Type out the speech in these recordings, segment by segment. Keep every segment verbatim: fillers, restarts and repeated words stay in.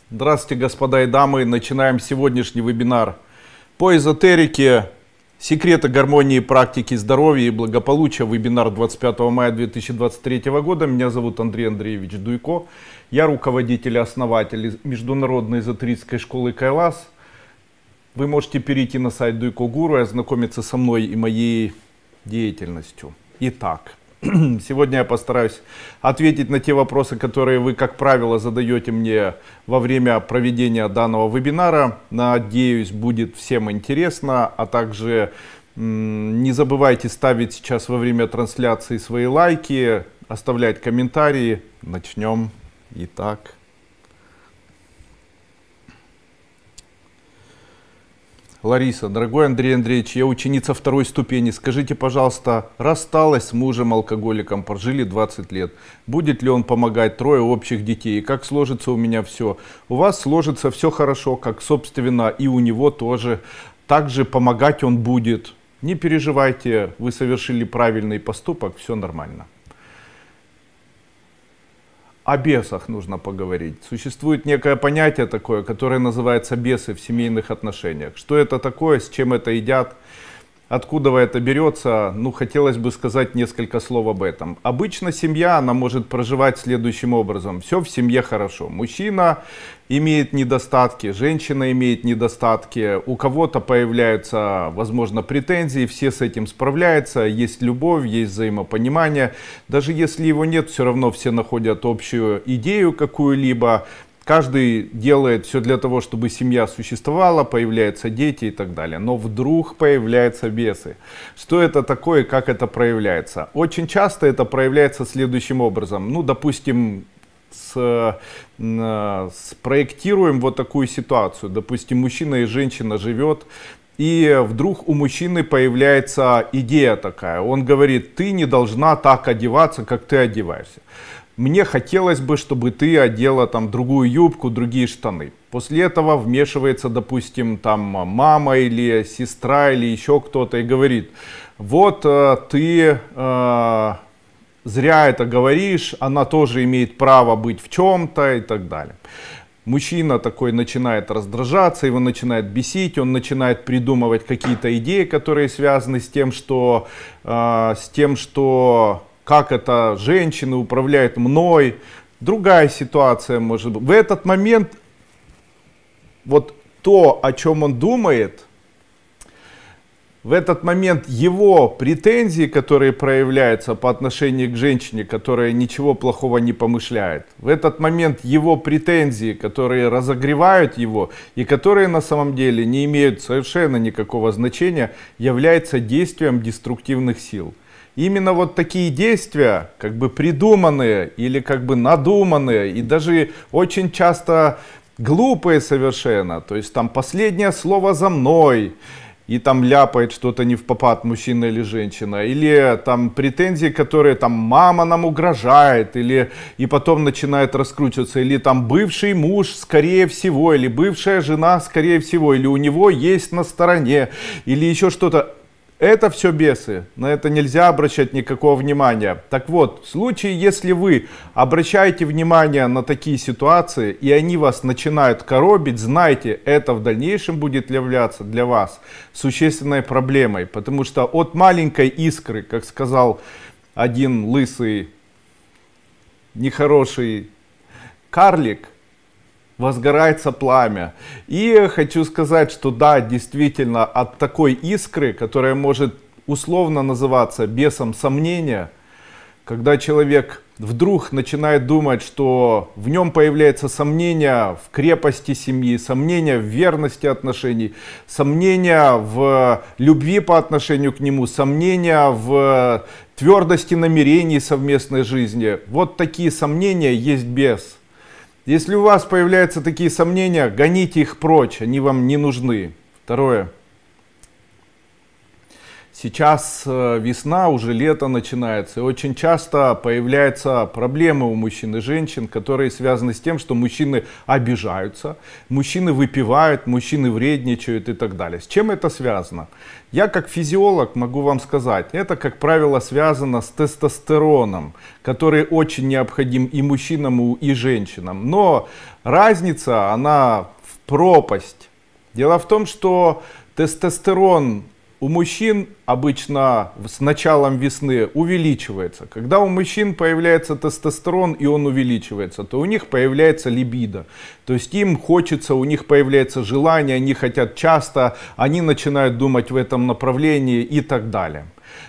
Здравствуйте, господа и дамы. Начинаем сегодняшний вебинар по эзотерике, секреты гармонии, практики здоровья и благополучия. Вебинар двадцать пятого мая две тысячи двадцать третьего года. Меня зовут Андрей Андреевич Дуйко. Я руководитель и основатель Международной эзотерической школы Кайлас. Вы можете перейти на сайт Дуйко Гуру и ознакомиться со мной и моей деятельностью. Итак. Сегодня я постараюсь ответить на те вопросы, которые вы, как правило, задаете мне во время проведения данного вебинара. Надеюсь, будет всем интересно. А также не забывайте ставить сейчас во время трансляции свои лайки, оставлять комментарии. Начнем. Итак. Лариса, дорогой Андрей Андреевич, я ученица второй ступени. Скажите, пожалуйста, рассталась с мужем-алкоголиком, прожили двадцать лет. Будет ли он помогать? Трое общих детей. Как сложится у меня все? У вас сложится все хорошо, как собственно и у него тоже. Также помогать он будет. Не переживайте, вы совершили правильный поступок, все нормально. О бесах нужно поговорить. Существует некое понятие такое, которое называется бесы в семейных отношениях. Что это такое, с чем это едят, откуда это берется, ну, хотелось бы сказать несколько слов об этом. Обычно семья, она может проживать следующим образом. Все в семье хорошо. Мужчина имеет недостатки, женщина имеет недостатки, у кого-то появляются, возможно, претензии, все с этим справляются, есть любовь, есть взаимопонимание. Даже если его нет, все равно все находят общую идею какую-либо. Каждый делает все для того, чтобы семья существовала, появляются дети и так далее. Но вдруг появляются бесы. Что это такое, как это проявляется? Очень часто это проявляется следующим образом. Ну, допустим, с, спроектируем вот такую ситуацию. Допустим, мужчина и женщина живет. И вдруг у мужчины появляется идея такая. Он говорит: ты не должна так одеваться, как ты одеваешься. Мне хотелось бы, чтобы ты одела там другую юбку, другие штаны. После этого вмешивается, допустим, там мама или сестра или еще кто-то и говорит: вот э, ты э, зря это говоришь, она тоже имеет право быть в чем-то и так далее. Мужчина такой начинает раздражаться, его начинает бесить, он начинает придумывать какие-то идеи, которые связаны с тем, что, э, с тем, что как это женщины управляют мной. Другая ситуация может быть. В этот момент вот то, о чем он думает, в этот момент его претензии, которые проявляются по отношению к женщине, которая ничего плохого не помышляет, в этот момент его претензии, которые разогревают его и которые на самом деле не имеют совершенно никакого значения, являются действием деструктивных сил. Именно вот такие действия, как бы придуманные или как бы надуманные, и даже очень часто глупые совершенно, то есть там последнее слово за мной, и там ляпает что-то не впопад мужчина или женщина, или там претензии, которые там мама нам угрожает, или и потом начинает раскручиваться, или там бывший муж скорее всего, или бывшая жена скорее всего, или у него есть на стороне, или еще что-то. Это все бесы, на это нельзя обращать никакого внимания. Так вот, в случае, если вы обращаете внимание на такие ситуации, и они вас начинают коробить, знайте, это в дальнейшем будет являться для вас существенной проблемой. Потому что от маленькой искры, как сказал один лысый, нехороший карлик, возгорается пламя. И хочу сказать, что да, действительно, от такой искры, которая может условно называться бесом сомнения, когда человек вдруг начинает думать, что в нем появляется сомнение в крепости семьи, сомнение в верности отношений, сомнение в любви по отношению к нему, сомнение в твердости намерений совместной жизни. Вот такие сомнения есть бес. Если у вас появляются такие сомнения, гоните их прочь, они вам не нужны. Второе. Сейчас весна, уже лето начинается, и очень часто появляются проблемы у мужчин и женщин, которые связаны с тем, что мужчины обижаются, мужчины выпивают, мужчины вредничают и так далее. С чем это связано? Я как физиолог могу вам сказать, это, как правило, связано с тестостероном, который очень необходим и мужчинам, и женщинам. Но разница, она в пропасть. Дело в том, что тестостерон у мужчин обычно с началом весны увеличивается. Когда у мужчин появляется тестостерон и он увеличивается, то у них появляется либидо. То есть им хочется, у них появляется желание, они хотят часто, они начинают думать в этом направлении и так далее.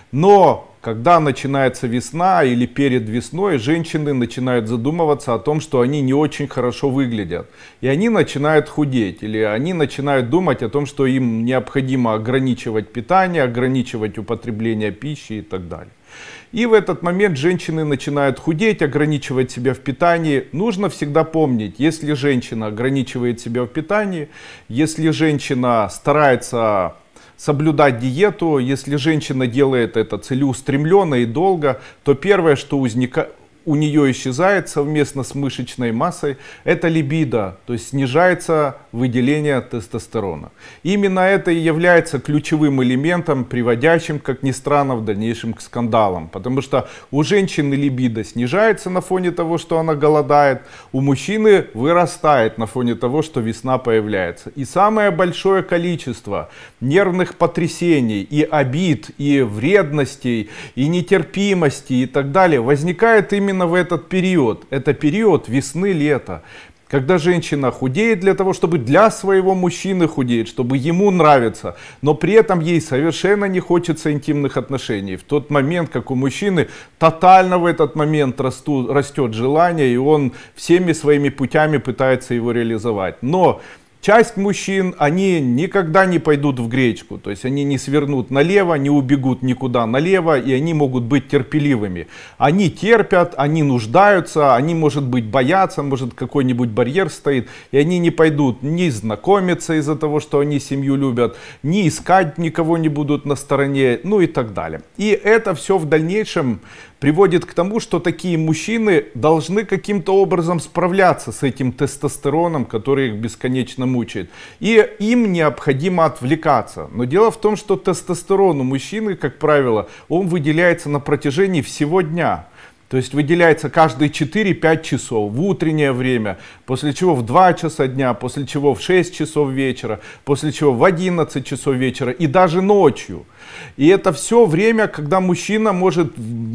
Но когда начинается весна или перед весной, женщины начинают задумываться о том, что они не очень хорошо выглядят. И они начинают худеть. Или они начинают думать о том, что им необходимо ограничивать питание, ограничивать употребление пищи и так далее. И в этот момент женщины начинают худеть, ограничивать себя в питании. Нужно всегда помнить, если женщина ограничивает себя в питании, если женщина старается соблюдать диету, если женщина делает это целеустремленно и долго, то первое, что узника... у нее исчезает совместно с мышечной массой, это либидо, то есть снижается выделение тестостерона. Именно это и является ключевым элементом, приводящим, как ни странно, в дальнейшем к скандалам. Потому что у женщины либидо снижается на фоне того, что она голодает, у мужчины вырастает на фоне того, что весна появляется. И самое большое количество нервных потрясений, и обид, и вредностей, и нетерпимости и так далее возникает именно Именно в этот период, это период весны-лета, когда женщина худеет для того, чтобы для своего мужчины худеть, чтобы ему нравиться, но при этом ей совершенно не хочется интимных отношений. В тот момент, как у мужчины, тотально в этот момент растут, растет желание, и он всеми своими путями пытается его реализовать. Но часть мужчин, они никогда не пойдут в гречку, то есть они не свернут налево, не убегут никуда налево, и они могут быть терпеливыми. Они терпят, они нуждаются, они, может быть, боятся, может, какой-нибудь барьер стоит, и они не пойдут ни знакомиться из-за того, что они семью любят, ни искать никого не будут на стороне, ну и так далее. И это все в дальнейшем приводит к тому, что такие мужчины должны каким-то образом справляться с этим тестостероном, который их бесконечно мучает. И им необходимо отвлекаться. Но дело в том, что тестостерон у мужчины, как правило, он выделяется на протяжении всего дня. То есть выделяется каждые четыре-пять часов в утреннее время, после чего в два часа дня, после чего в шесть часов вечера, после чего в одиннадцать часов вечера и даже ночью. И это все время, когда мужчина может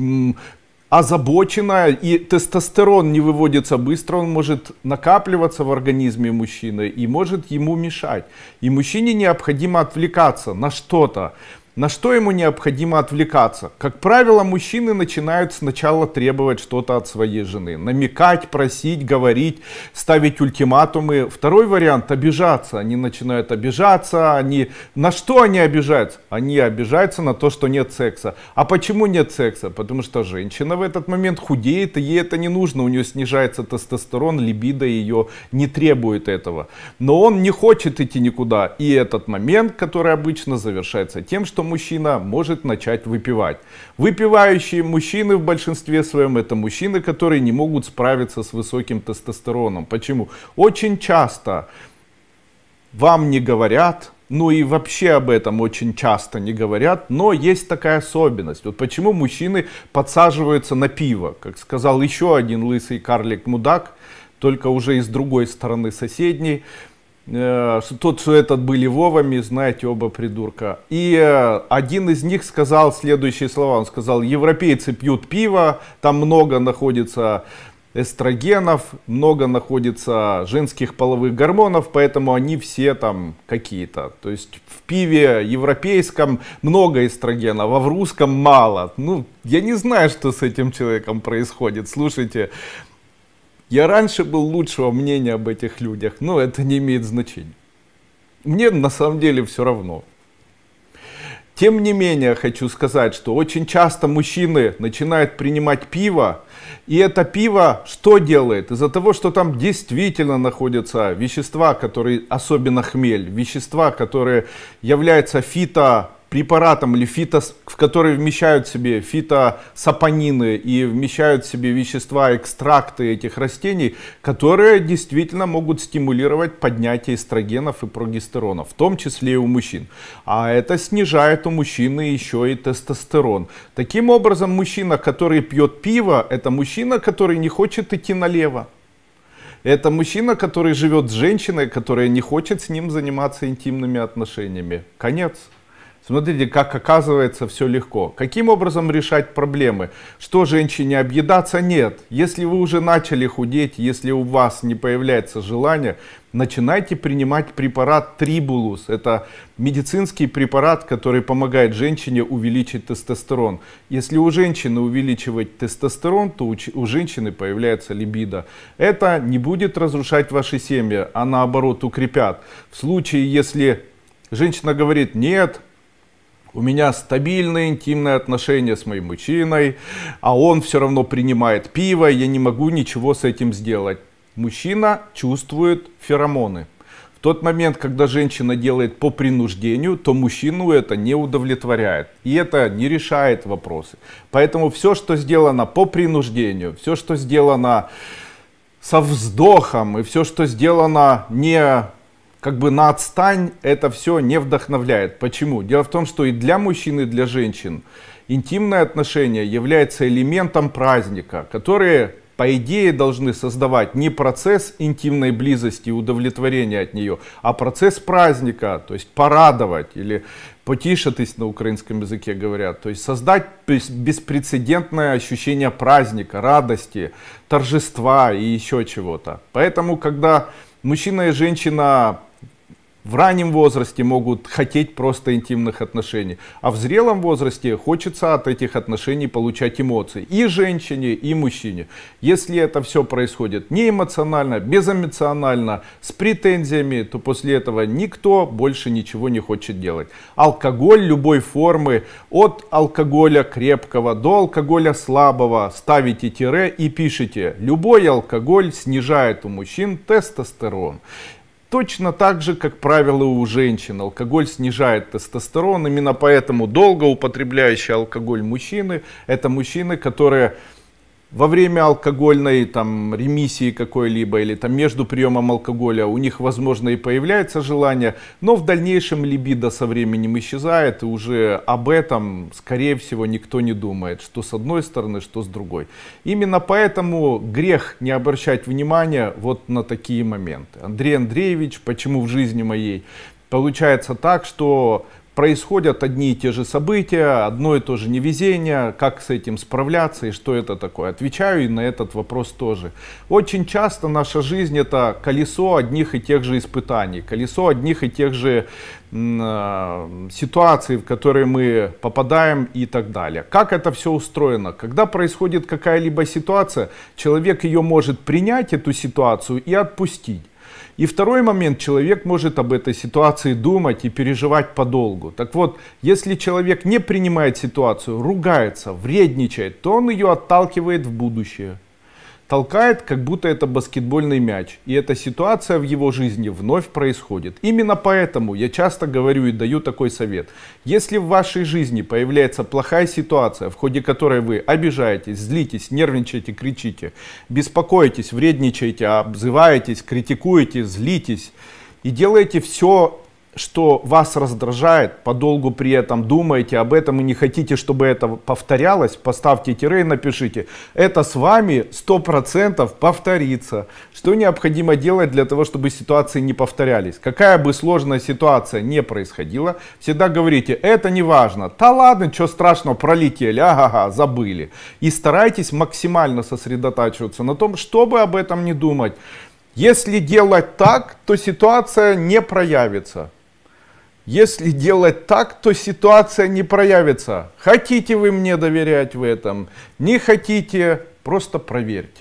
озабоченно, и тестостерон не выводится быстро, он может накапливаться в организме мужчины и может ему мешать. И мужчине необходимо отвлекаться на что-то. На что ему необходимо отвлекаться? Как правило, мужчины начинают сначала требовать что-то от своей жены. Намекать, просить, говорить, ставить ультиматумы. Второй вариант — обижаться. Они начинают обижаться. Они... На что они обижаются? Они обижаются на то, что нет секса. А почему нет секса? Потому что женщина в этот момент худеет, и ей это не нужно. У нее снижается тестостерон, либидо ее не требует этого. Но он не хочет идти никуда. И этот момент, который обычно завершается тем, что мужчина может начать выпивать. Выпивающие мужчины в большинстве своем — это мужчины, которые не могут справиться с высоким тестостероном. Почему? Очень часто вам не говорят, ну и вообще об этом очень часто не говорят, но есть такая особенность. Вот почему мужчины подсаживаются на пиво. Как сказал еще один лысый карлик-мудак, только уже из другой стороны, соседней. Тот, что этот были Вовами, знаете, оба придурка. И один из них сказал следующие слова. Он сказал: европейцы пьют пиво, там много находится эстрогенов, много находится женских половых гормонов, поэтому они все там какие-то. То есть в пиве европейском много эстрогенов, а в русском мало. Ну, я не знаю, что с этим человеком происходит. Слушайте, я раньше был лучшего мнения об этих людях, но это не имеет значения. Мне на самом деле все равно. Тем не менее, хочу сказать, что очень часто мужчины начинают принимать пиво, и это пиво что делает? Из-за того, что там действительно находятся вещества, которые, особенно хмель, вещества, которые являются фито препаратам, или фито, в которые вмещают в себе фитосапонины и вмещают в себе вещества, экстракты этих растений, которые действительно могут стимулировать поднятие эстрогенов и прогестерона, в том числе и у мужчин. А это снижает у мужчины еще и тестостерон. Таким образом, мужчина, который пьет пиво, это мужчина, который не хочет идти налево. Это мужчина, который живет с женщиной, которая не хочет с ним заниматься интимными отношениями. Конец. Смотрите, как оказывается все легко. Каким образом решать проблемы? Что, женщине объедаться? Нет. Если вы уже начали худеть, если у вас не появляется желание, начинайте принимать препарат Трибулус. Это медицинский препарат, который помогает женщине увеличить тестостерон. Если у женщины увеличивать тестостерон, то у, у женщины появляется либидо. Это не будет разрушать ваши семьи, а наоборот укрепят. В случае, если женщина говорит: нет, у меня стабильные интимные отношения с моим мужчиной, а он все равно принимает пиво, я не могу ничего с этим сделать. Мужчина чувствует феромоны. В тот момент, когда женщина делает по принуждению, то мужчину это не удовлетворяет. И это не решает вопросы. Поэтому все, что сделано по принуждению, все, что сделано со вздохом, и все, что сделано не... как бы на отстань, это все не вдохновляет. Почему? Дело в том, что и для мужчин, и для женщин интимные отношения являются элементом праздника, которые, по идее, должны создавать не процесс интимной близости и удовлетворения от нее, а процесс праздника, то есть порадовать, или потишитись на украинском языке говорят, то есть создать беспрецедентное ощущение праздника, радости, торжества и еще чего-то. Поэтому, когда мужчина и женщина в раннем возрасте могут хотеть просто интимных отношений, а в зрелом возрасте хочется от этих отношений получать эмоции. И женщине, и мужчине. Если это все происходит не эмоционально, безэмоционально, с претензиями, то после этого никто больше ничего не хочет делать. Алкоголь любой формы, от алкоголя крепкого до алкоголя слабого, ставите тире и пишите: любой алкоголь снижает у мужчин тестостерон. Точно так же, как правило, у женщин. Алкоголь снижает тестостерон. Именно поэтому долго употребляющие алкоголь мужчины — это мужчины, которые во время алкогольной там, ремиссии какой-либо или там, между приемом алкоголя у них, возможно, и появляется желание, но в дальнейшем либидо со временем исчезает, и уже об этом, скорее всего, никто не думает, что с одной стороны, что с другой. Именно поэтому грех не обращать внимания вот на такие моменты. Андрей Андреевич, почему в жизни моей получается так, что происходят одни и те же события, одно и то же невезение, как с этим справляться и что это такое. Отвечаю и на этот вопрос тоже. Очень часто наша жизнь — это колесо одних и тех же испытаний, колесо одних и тех же э, ситуаций, в которые мы попадаем и так далее. Как это все устроено? Когда происходит какая-либо ситуация, человек ее может принять, эту ситуацию, и отпустить. И второй момент, человек может об этой ситуации думать и переживать подолгу. Так вот, если человек не принимает ситуацию, ругается, вредничает, то он ее отталкивает в будущее. Толкает, как будто это баскетбольный мяч. И эта ситуация в его жизни вновь происходит. Именно поэтому я часто говорю и даю такой совет. Если в вашей жизни появляется плохая ситуация, в ходе которой вы обижаетесь, злитесь, нервничаете, кричите, беспокоитесь, вредничаете, обзываетесь, критикуете, злитесь и делаете все, что вас раздражает, подолгу при этом думаете об этом и не хотите, чтобы это повторялось, поставьте тире и напишите: это с вами сто процентов повторится. Что необходимо делать для того, чтобы ситуации не повторялись? Какая бы сложная ситуация не происходила, всегда говорите: это не важно, да ладно, что страшного, пролетели, ага, забыли. И старайтесь максимально сосредотачиваться на том, чтобы об этом не думать. Если делать так, то ситуация не проявится. Если делать так, то ситуация не проявится. Хотите вы мне доверять в этом, не хотите, просто проверьте.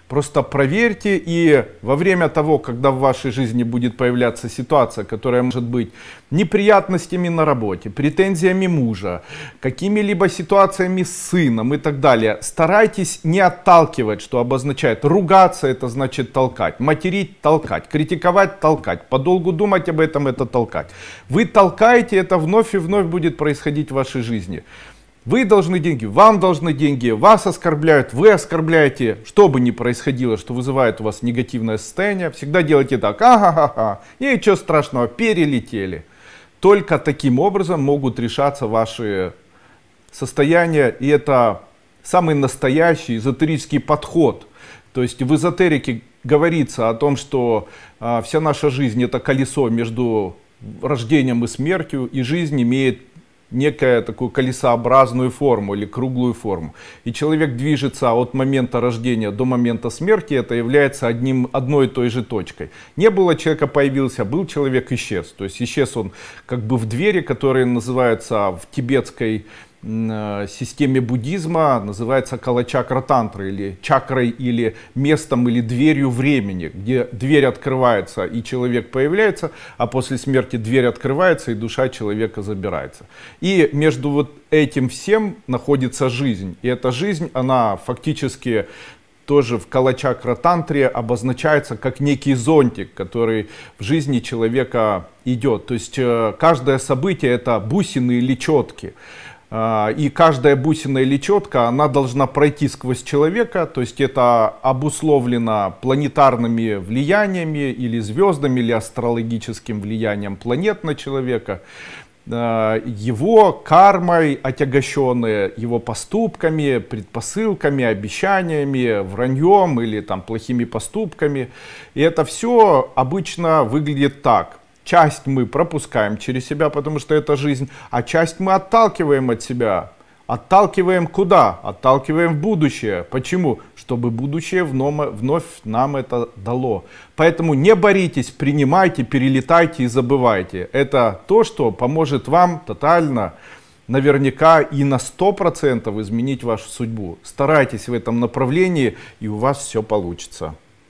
Просто проверьте, и во время того, когда в вашей жизни будет появляться ситуация, которая может быть неприятностями на работе, претензиями мужа, какими-либо ситуациями с сыном и так далее, старайтесь не отталкивать, что обозначает ругаться, это значит толкать, материть, толкать, критиковать, толкать, подолгу думать об этом, это толкать. Вы толкаете, это вновь и вновь будет происходить в вашей жизни. Вы должны деньги, вам должны деньги, вас оскорбляют, вы оскорбляете. Что бы ни происходило, что вызывает у вас негативное состояние, всегда делайте так. Ага-ха-ха, ничего страшного, перелетели. Только таким образом могут решаться ваши состояния. И это самый настоящий эзотерический подход. То есть в эзотерике говорится о том, что а, вся наша жизнь это колесо между рождением и смертью, и жизнь имеет некую такую колесообразную форму или круглую форму. И человек движется от момента рождения до момента смерти, это является одним, одной и той же точкой. Не было человека, появился, был человек, исчез. То есть исчез он как бы в двери, которые называются в тибетской системе буддизма, называется кала-чакра тантры, или чакрой, или местом, или дверью времени, где дверь открывается и человек появляется, а после смерти дверь открывается и душа человека забирается. И между вот этим всем находится жизнь. И эта жизнь, она фактически тоже в кала-чакра тантре обозначается как некий зонтик, который в жизни человека идет. То есть каждое событие это бусины или четки. И каждая бусина или четка, она должна пройти сквозь человека, то есть это обусловлено планетарными влияниями или звездами, или астрологическим влиянием планет на человека, его кармой отягощенные, его поступками, предпосылками, обещаниями, враньем или там плохими поступками. И это все обычно выглядит так. Часть мы пропускаем через себя, потому что это жизнь, а часть мы отталкиваем от себя. Отталкиваем куда? Отталкиваем в будущее. Почему? Чтобы будущее вновь, вновь нам это дало. Поэтому не боритесь, принимайте, перелетайте и забывайте. Это то, что поможет вам тотально, наверняка и на сто процентов изменить вашу судьбу. Старайтесь в этом направлении, и у вас все получится.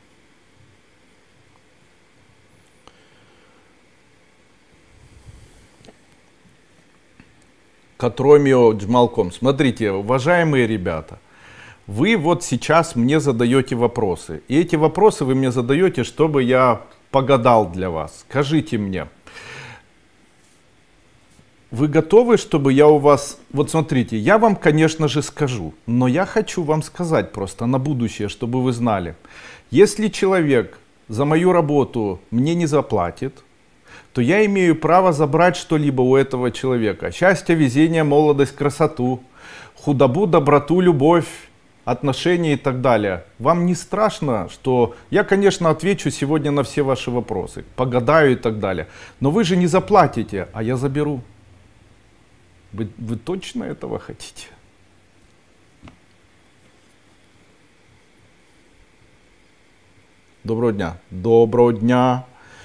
Катромио Джмалком. Смотрите, уважаемые ребята, вы вот сейчас мне задаете вопросы. И эти вопросы вы мне задаете, чтобы я погадал для вас. Скажите мне, вы готовы, чтобы я у вас... Вот смотрите, я вам, конечно же, скажу, но я хочу вам сказать просто на будущее, чтобы вы знали. Если человек за мою работу мне не заплатит, то я имею право забрать что-либо у этого человека. Счастье, везение, молодость, красоту, худобу, доброту, любовь, отношения и так далее. Вам не страшно, что я, конечно, отвечу сегодня на все ваши вопросы, погадаю и так далее. Но вы же не заплатите, а я заберу. Вы, вы точно этого хотите? Доброго дня. Доброго дня.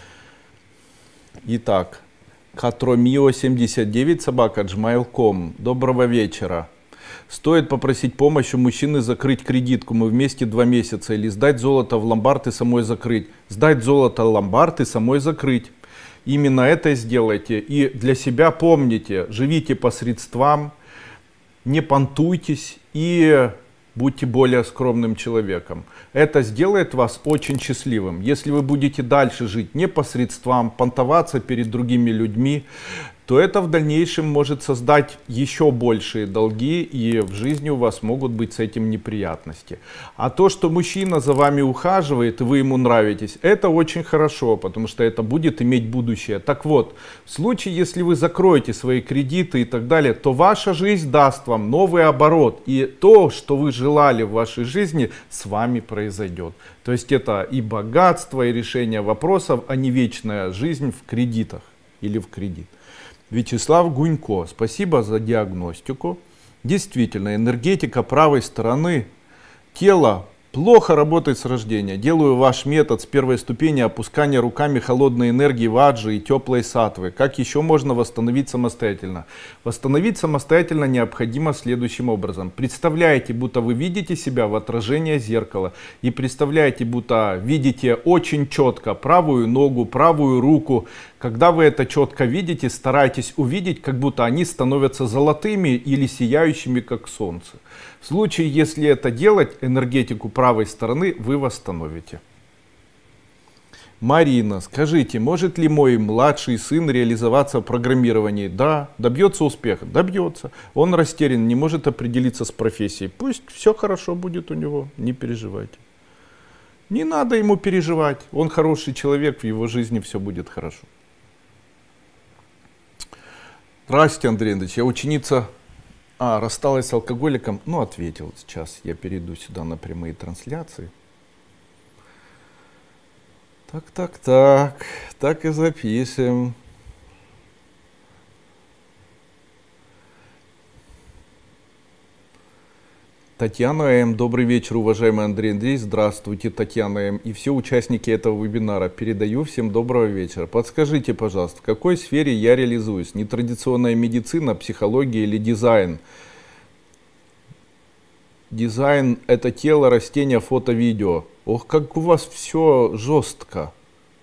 Итак, Катромио семьдесят девять собака джмайл точка ком. Доброго вечера. Стоит попросить помощи у мужчины закрыть кредитку. Мы вместе два месяца. Или сдать золото в ломбард и самой закрыть. Сдать золото в ломбард и самой закрыть. Именно это сделайте. И для себя помните, живите по средствам, не понтуйтесь и будьте более скромным человеком. Это сделает вас очень счастливым. Если вы будете дальше жить не по средствам, понтоваться перед другими людьми, то это в дальнейшем может создать еще большие долги, и в жизни у вас могут быть с этим неприятности. А то, что мужчина за вами ухаживает, и вы ему нравитесь, это очень хорошо, потому что это будет иметь будущее. Так вот, в случае, если вы закроете свои кредиты и так далее, то ваша жизнь даст вам новый оборот, и то, что вы желали в вашей жизни, с вами произойдет. То есть это и богатство, и решение вопросов, а не вечная жизнь в кредитах или в кредит. Вячеслав Гунько, спасибо за диагностику. Действительно, энергетика правой стороны тела Плохо работает с рождения. Делаю ваш метод с первой ступени опускания руками холодной энергии ваджи и теплой сатвы. Как еще можно восстановить самостоятельно? Восстановить самостоятельно необходимо следующим образом. Представляете, будто вы видите себя в отражении зеркала. И представляете, будто видите очень четко правую ногу, правую руку. Когда вы это четко видите, старайтесь увидеть, как будто они становятся золотыми или сияющими, как солнце. В случае, если это делать, энергетику правой стороны вы восстановите. Марина, скажите, может ли мой младший сын реализоваться в программировании? Да. Добьется успеха? Добьется. Он растерян, не может определиться с профессией. Пусть все хорошо будет у него, не переживайте. Не надо ему переживать. Он хороший человек, в его жизни все будет хорошо. Здравствуйте, Андрей Андреевич, я ученица... А, рассталась с алкоголиком. Ну, ответил. Сейчас я перейду сюда на прямые трансляции. Так, так, так. Так и запишем. Татьяна М. Добрый вечер, уважаемый Андрей Андреевич. Здравствуйте, Татьяна М. И все участники этого вебинара. Передаю всем доброго вечера. Подскажите, пожалуйста, в какой сфере я реализуюсь? Нетрадиционная медицина, психология или дизайн? Дизайн — это тело, растения, фото, видео. Ох, как у вас все жестко.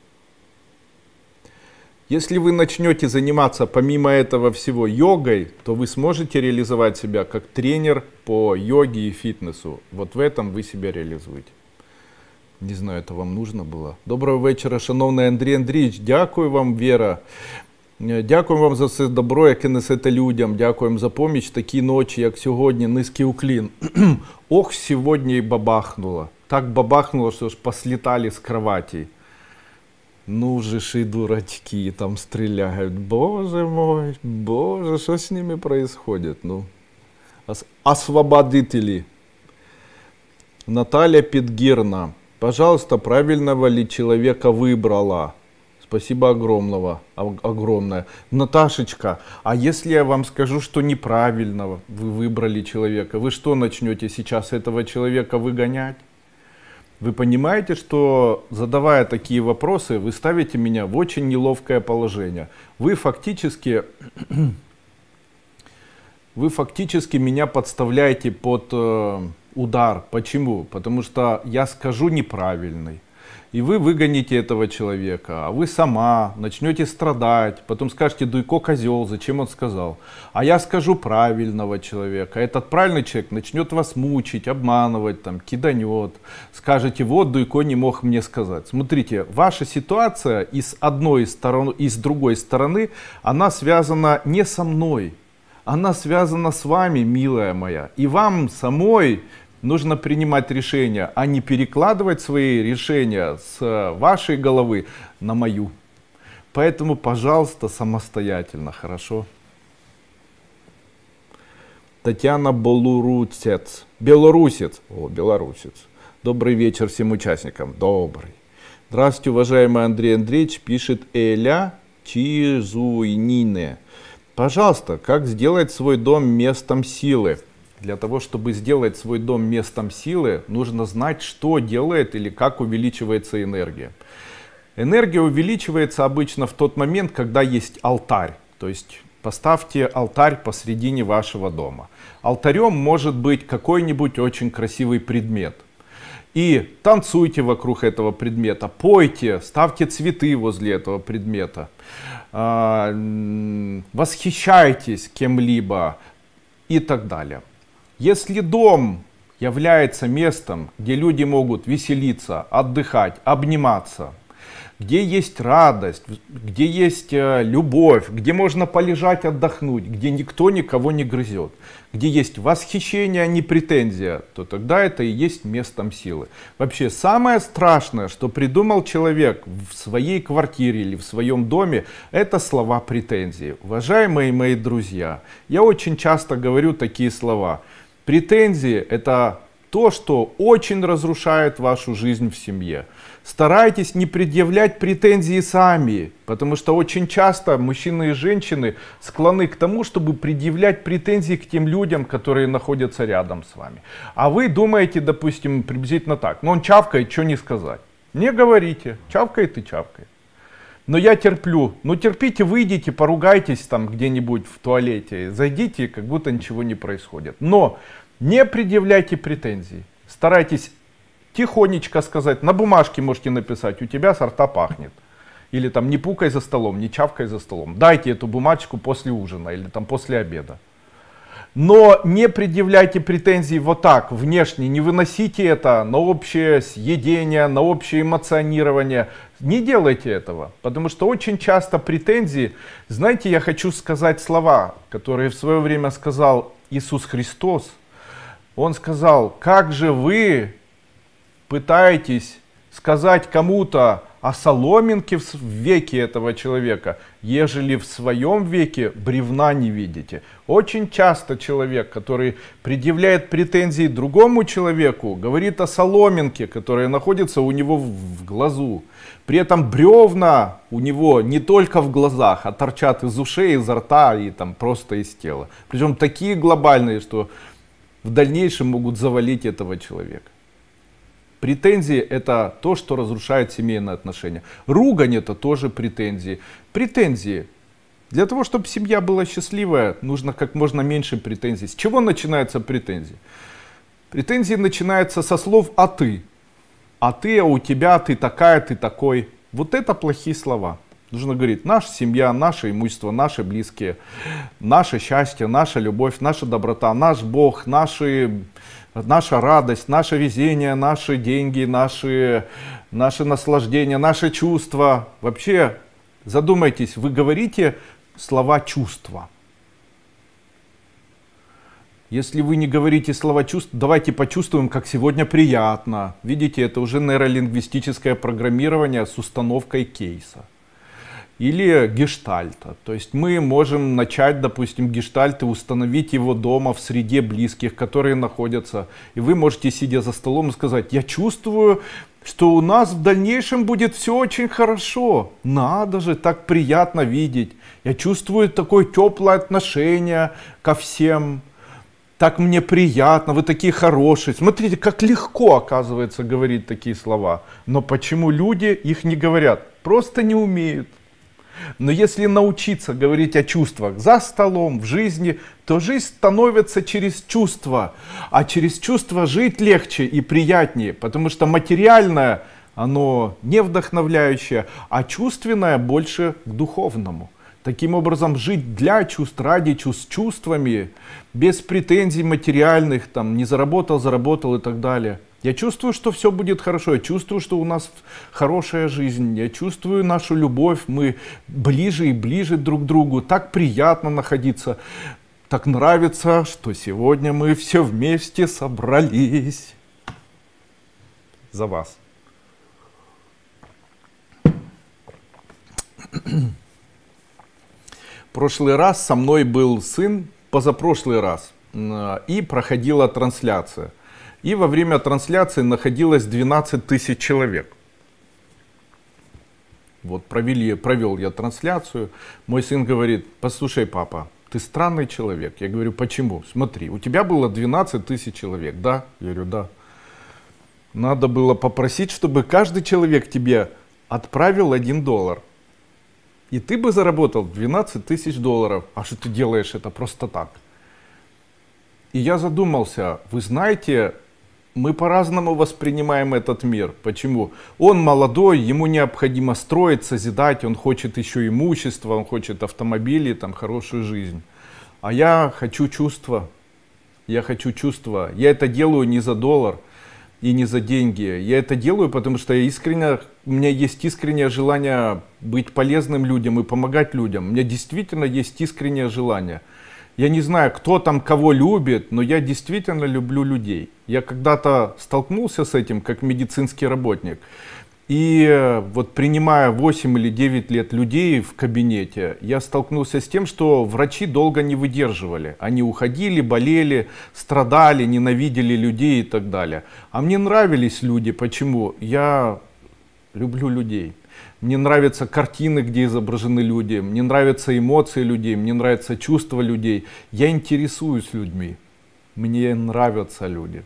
Если вы начнете заниматься помимо этого всего йогой, то вы сможете реализовать себя как тренер по йоге и фитнесу. Вот в этом вы себя реализуете. Не знаю, это вам нужно было. Доброго вечора, шановний Андрій Андрійович. Дякую вам, Вера. Дякую вам за все добро, яке несете людям. Дякуємо за поміч. Такі ночі, як сьогодні, низький уклін. Ох, сьогодні і бабахнуло. Так бабахнуло, що ж послітали з кроватей. Ну же ж и дурачки там стреляют. Боже мой, боже, что с ними происходит? Ну, ос освободители. Наталья Петгирна. Пожалуйста, правильного ли человека выбрала? Спасибо огромного, огромное. Наташечка, а если я вам скажу, что неправильно вы выбрали человека, вы что, начнете сейчас этого человека выгонять? Вы понимаете, что, задавая такие вопросы, вы ставите меня в очень неловкое положение. Вы фактически, вы фактически меня подставляете под э, удар. Почему? Потому что я скажу неправильный. И вы выгоните этого человека, а вы сама начнете страдать, потом скажете: Дуйко козел, зачем он сказал? А я скажу правильного человека, этот правильный человек начнет вас мучить, обманывать, там, киданет, скажете: вот Дуйко не мог мне сказать. Смотрите, ваша ситуация и с одной стороны, и с другой стороны, она связана не со мной, она связана с вами, милая моя, и вам самой нужно принимать решения, а не перекладывать свои решения с вашей головы на мою. Поэтому, пожалуйста, самостоятельно, хорошо? Татьяна Белорусец. Белорусец. О, белорусец. Добрый вечер всем участникам. Добрый. Здравствуйте, уважаемый Андрей Андреевич, пишет Эля Чизуйнине. Пожалуйста, как сделать свой дом местом силы? Для того, чтобы сделать свой дом местом силы, нужно знать, что делает или как увеличивается энергия. Энергия увеличивается обычно в тот момент, когда есть алтарь. То есть поставьте алтарь посредине вашего дома. Алтарем может быть какой-нибудь очень красивый предмет. И танцуйте вокруг этого предмета, пойте, ставьте цветы возле этого предмета. Восхищайтесь кем-либо и так далее. Если дом является местом, где люди могут веселиться, отдыхать, обниматься, где есть радость, где есть любовь, где можно полежать, отдохнуть, где никто никого не грызет, где есть восхищение, а не претензия, то тогда это и есть местом силы. Вообще самое страшное, что придумал человек в своей квартире или в своем доме, это слова претензии. Уважаемые мои друзья, я очень часто говорю такие слова. Претензии — это то, что очень разрушает вашу жизнь в семье. Старайтесь не предъявлять претензии сами, потому что очень часто мужчины и женщины склонны к тому, чтобы предъявлять претензии к тем людям, которые находятся рядом с вами. А вы думаете, допустим, приблизительно так: ну он чавкает, что не сказать. Не говорите, чавкает и чавкает. Но я терплю. Ну терпите, выйдите, поругайтесь там где-нибудь в туалете, зайдите, как будто ничего не происходит. Но не предъявляйте претензий. Старайтесь тихонечко сказать, на бумажке можете написать: у тебя со рта пахнет. Или там не пукай за столом, не чавкай за столом. Дайте эту бумажку после ужина или там после обеда. Но не предъявляйте претензий вот так, внешне. Не выносите это на общее съедение, на общее эмоционирование. Не делайте этого. Потому что очень часто претензии... Знаете, я хочу сказать слова, которые в свое время сказал Иисус Христос. Он сказал: как же вы пытаетесь сказать кому-то о соломинке в веке этого человека, ежели в своем веке бревна не видите. Очень часто человек, который предъявляет претензии другому человеку, говорит о соломинке, которая находится у него в глазу. При этом бревна у него не только в глазах, а торчат из ушей, изо рта и там просто из тела. Причем такие глобальные, что в дальнейшем могут завалить этого человека. Претензии — это то, что разрушает семейные отношения. Ругань — это тоже претензии. Претензии. Для того, чтобы семья была счастливая, нужно как можно меньше претензий. С чего начинаются претензии? Претензии начинаются со слов «а ты». А ты, а у тебя, ты такая, ты такой. Вот это плохие слова. Нужно говорить: наша семья, наше имущество, наши близкие, наше счастье, наша любовь, наша доброта, наш Бог, наши... наша радость, наше везение, наши деньги, наши, наши наслаждения, наши чувства. Вообще, задумайтесь, вы говорите слова чувства. Если вы не говорите слова чувств, давайте почувствуем, как сегодня приятно. Видите, это уже нейролингвистическое программирование с установкой кейса. Или гештальта. То есть мы можем начать, допустим, гештальт и установить его дома в среде близких, которые находятся. И вы можете, сидя за столом, сказать: я чувствую, что у нас в дальнейшем будет все очень хорошо. Надо же, так приятно видеть. Я чувствую такое теплое отношение ко всем. Так мне приятно, вы такие хорошие. Смотрите, как легко, оказывается, говорить такие слова. Но почему люди их не говорят? Просто не умеют. Но если научиться говорить о чувствах за столом, в жизни, то жизнь становится через чувства. А через чувства жить легче и приятнее, потому что материальное, оно не вдохновляющее, а чувственное больше к духовному. Таким образом, жить для чувств, ради чувств, чувствами, без претензий материальных, там, не заработал, заработал и так далее. Я чувствую, что все будет хорошо, я чувствую, что у нас хорошая жизнь, я чувствую нашу любовь, мы ближе и ближе друг к другу, так приятно находиться, так нравится, что сегодня мы все вместе собрались. За вас. Прошлый раз со мной был сын, позапрошлый раз, и проходила трансляция. И во время трансляции находилось двенадцать тысяч человек. Вот провели, провел я трансляцию. Мой сын говорит: послушай, папа, ты странный человек. Я говорю: почему? Смотри, у тебя было двенадцать тысяч человек, да? Я говорю: да. Надо было попросить, чтобы каждый человек тебе отправил один доллар. И ты бы заработал двенадцать тысяч долларов. А что ты делаешь это просто так? И я задумался: вы знаете, мы по-разному воспринимаем этот мир. Почему? Он молодой, ему необходимо строить, созидать, он хочет еще имущество, он хочет автомобили, там, хорошую жизнь. А я хочу чувства. Я хочу чувства. Я это делаю не за доллар и не за деньги. Я это делаю, потому что я искренне, у меня есть искреннее желание быть полезным людям и помогать людям. У меня действительно есть искреннее желание. Я не знаю, кто там кого любит, но я действительно люблю людей. Я когда-то столкнулся с этим как медицинский работник. И вот принимая восемь или девять лет людей в кабинете, я столкнулся с тем, что врачи долго не выдерживали. Они уходили, болели, страдали, ненавидели людей и так далее. А мне нравились люди. Почему? Я люблю людей. Мне нравятся картины, где изображены люди, мне нравятся эмоции людей, мне нравятся чувства людей. Я интересуюсь людьми, мне нравятся люди.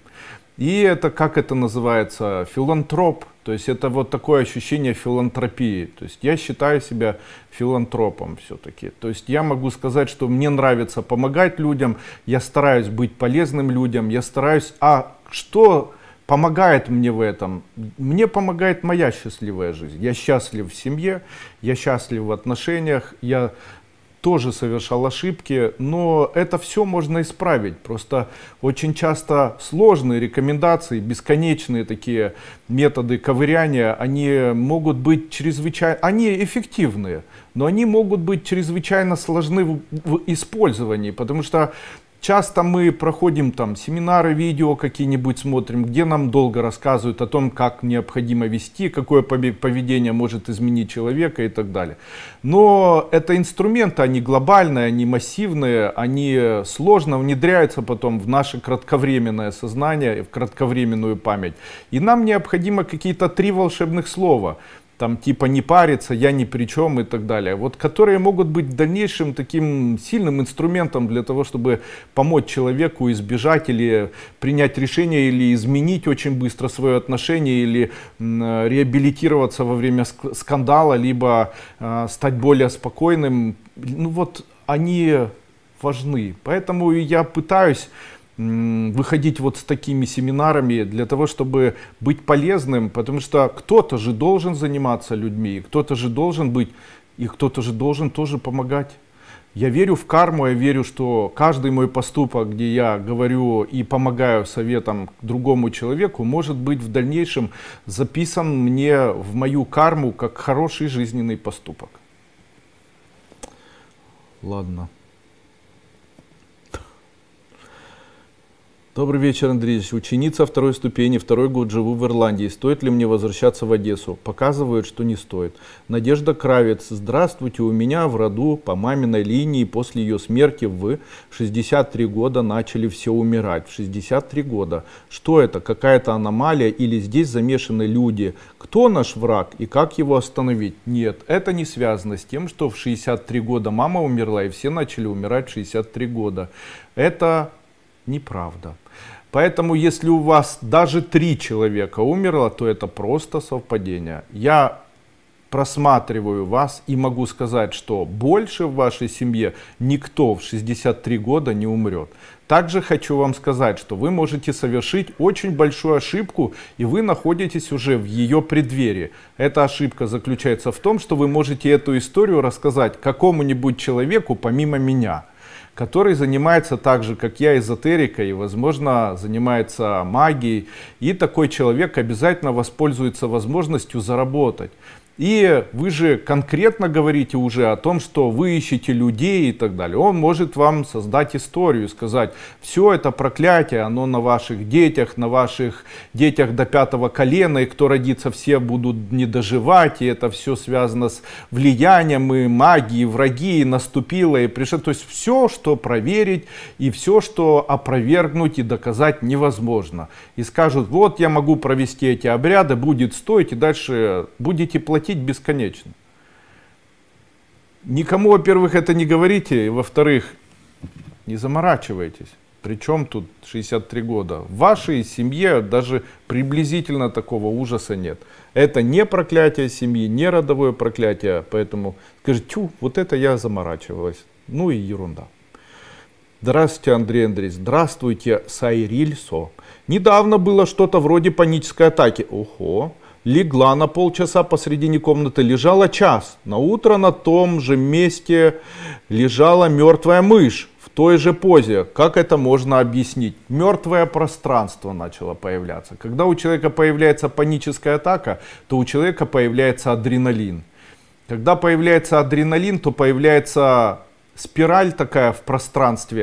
И это, как это называется, филантроп. То есть это вот такое ощущение филантропии. То есть я считаю себя филантропом все-таки. То есть я могу сказать, что мне нравится помогать людям, я стараюсь быть полезным людям, я стараюсь... А что помогает мне в этом? Мне помогает моя счастливая жизнь. Я счастлив в семье, я счастлив в отношениях, я тоже совершал ошибки, но это все можно исправить. Просто очень часто сложные рекомендации, бесконечные такие методы ковыряния, они могут быть чрезвычайно, они эффективные, но они могут быть чрезвычайно сложны в, в использовании, потому что часто мы проходим там семинары, видео какие-нибудь смотрим, где нам долго рассказывают о том, как необходимо вести, какое поведение может изменить человека и так далее. Но это инструменты, они глобальные, они массивные, они сложно внедряются потом в наше кратковременное сознание, в кратковременную память. И нам необходимо какие-то три волшебных слова. Там типа не париться, я ни при чем и так далее, вот, которые могут быть в дальнейшем таким сильным инструментом для того, чтобы помочь человеку избежать или принять решение, или изменить очень быстро свое отношение, или м, реабилитироваться во время скандала, либо э, стать более спокойным. Ну вот они важны, поэтому я пытаюсь выходить вот с такими семинарами для того, чтобы быть полезным, потому что кто-то же должен заниматься людьми, кто-то же должен быть, и кто-то же должен тоже помогать. Я верю в карму, я верю, что каждый мой поступок, где я говорю и помогаю советом другому человеку, может быть в дальнейшем записан мне в мою карму как хороший жизненный поступок. Ладно. Добрый вечер, Андрей. Ученица второй ступени, второй год живу в Ирландии. Стоит ли мне возвращаться в Одессу? Показывают, что не стоит. Надежда Кравец. Здравствуйте. У меня в роду по маминой линии после ее смерти в шестьдесят три года начали все умирать. В шестьдесят три года. Что это? Какая-то аномалия или здесь замешаны люди? Кто наш враг и как его остановить? Нет, это не связано с тем, что в шестьдесят три года мама умерла и все начали умирать в шестьдесят три года. Это неправда. Поэтому, если у вас даже три человека умерло, то это просто совпадение. Я просматриваю вас и могу сказать, что больше в вашей семье никто в шестьдесят три года не умрет. Также хочу вам сказать, что вы можете совершить очень большую ошибку, и вы находитесь уже в ее преддверии. Эта ошибка заключается в том, что вы можете эту историю рассказать какому-нибудь человеку помимо меня, который занимается так же, как я, эзотерикой и, возможно, занимается магией. И такой человек обязательно воспользуется возможностью заработать. И вы же конкретно говорите уже о том, что вы ищете людей и так далее. Он может вам создать историю, сказать, все это проклятие, оно на ваших детях, на ваших детях до пятого колена, и кто родится, все будут не доживать, и это все связано с влиянием и магией, враги, и наступило, и пришло. То есть все, что проверить, и все, что опровергнуть и доказать невозможно. И скажут, вот я могу провести эти обряды, будет стоить, и дальше будете платить бесконечно. Никому, во-первых, это не говорите, и, во-вторых, не заморачивайтесь. Причем тут шестьдесят три года. В вашей семье даже приблизительно такого ужаса нет. Это не проклятие семьи, не родовое проклятие. Поэтому скажите, тю, вот это я заморачивалась. Ну и ерунда. Здравствуйте, Андрей Андреевич. Здравствуйте, Сайрильсо. Недавно было что-то вроде панической атаки. Ого. Легла на полчаса посредине комнаты, лежала час. На утро на том же месте лежала мертвая мышь в той же позе. Как это можно объяснить? Мертвое пространство начало появляться. Когда у человека появляется паническая атака, то у человека появляется адреналин. Когда появляется адреналин, то появляется спираль такая в пространстве.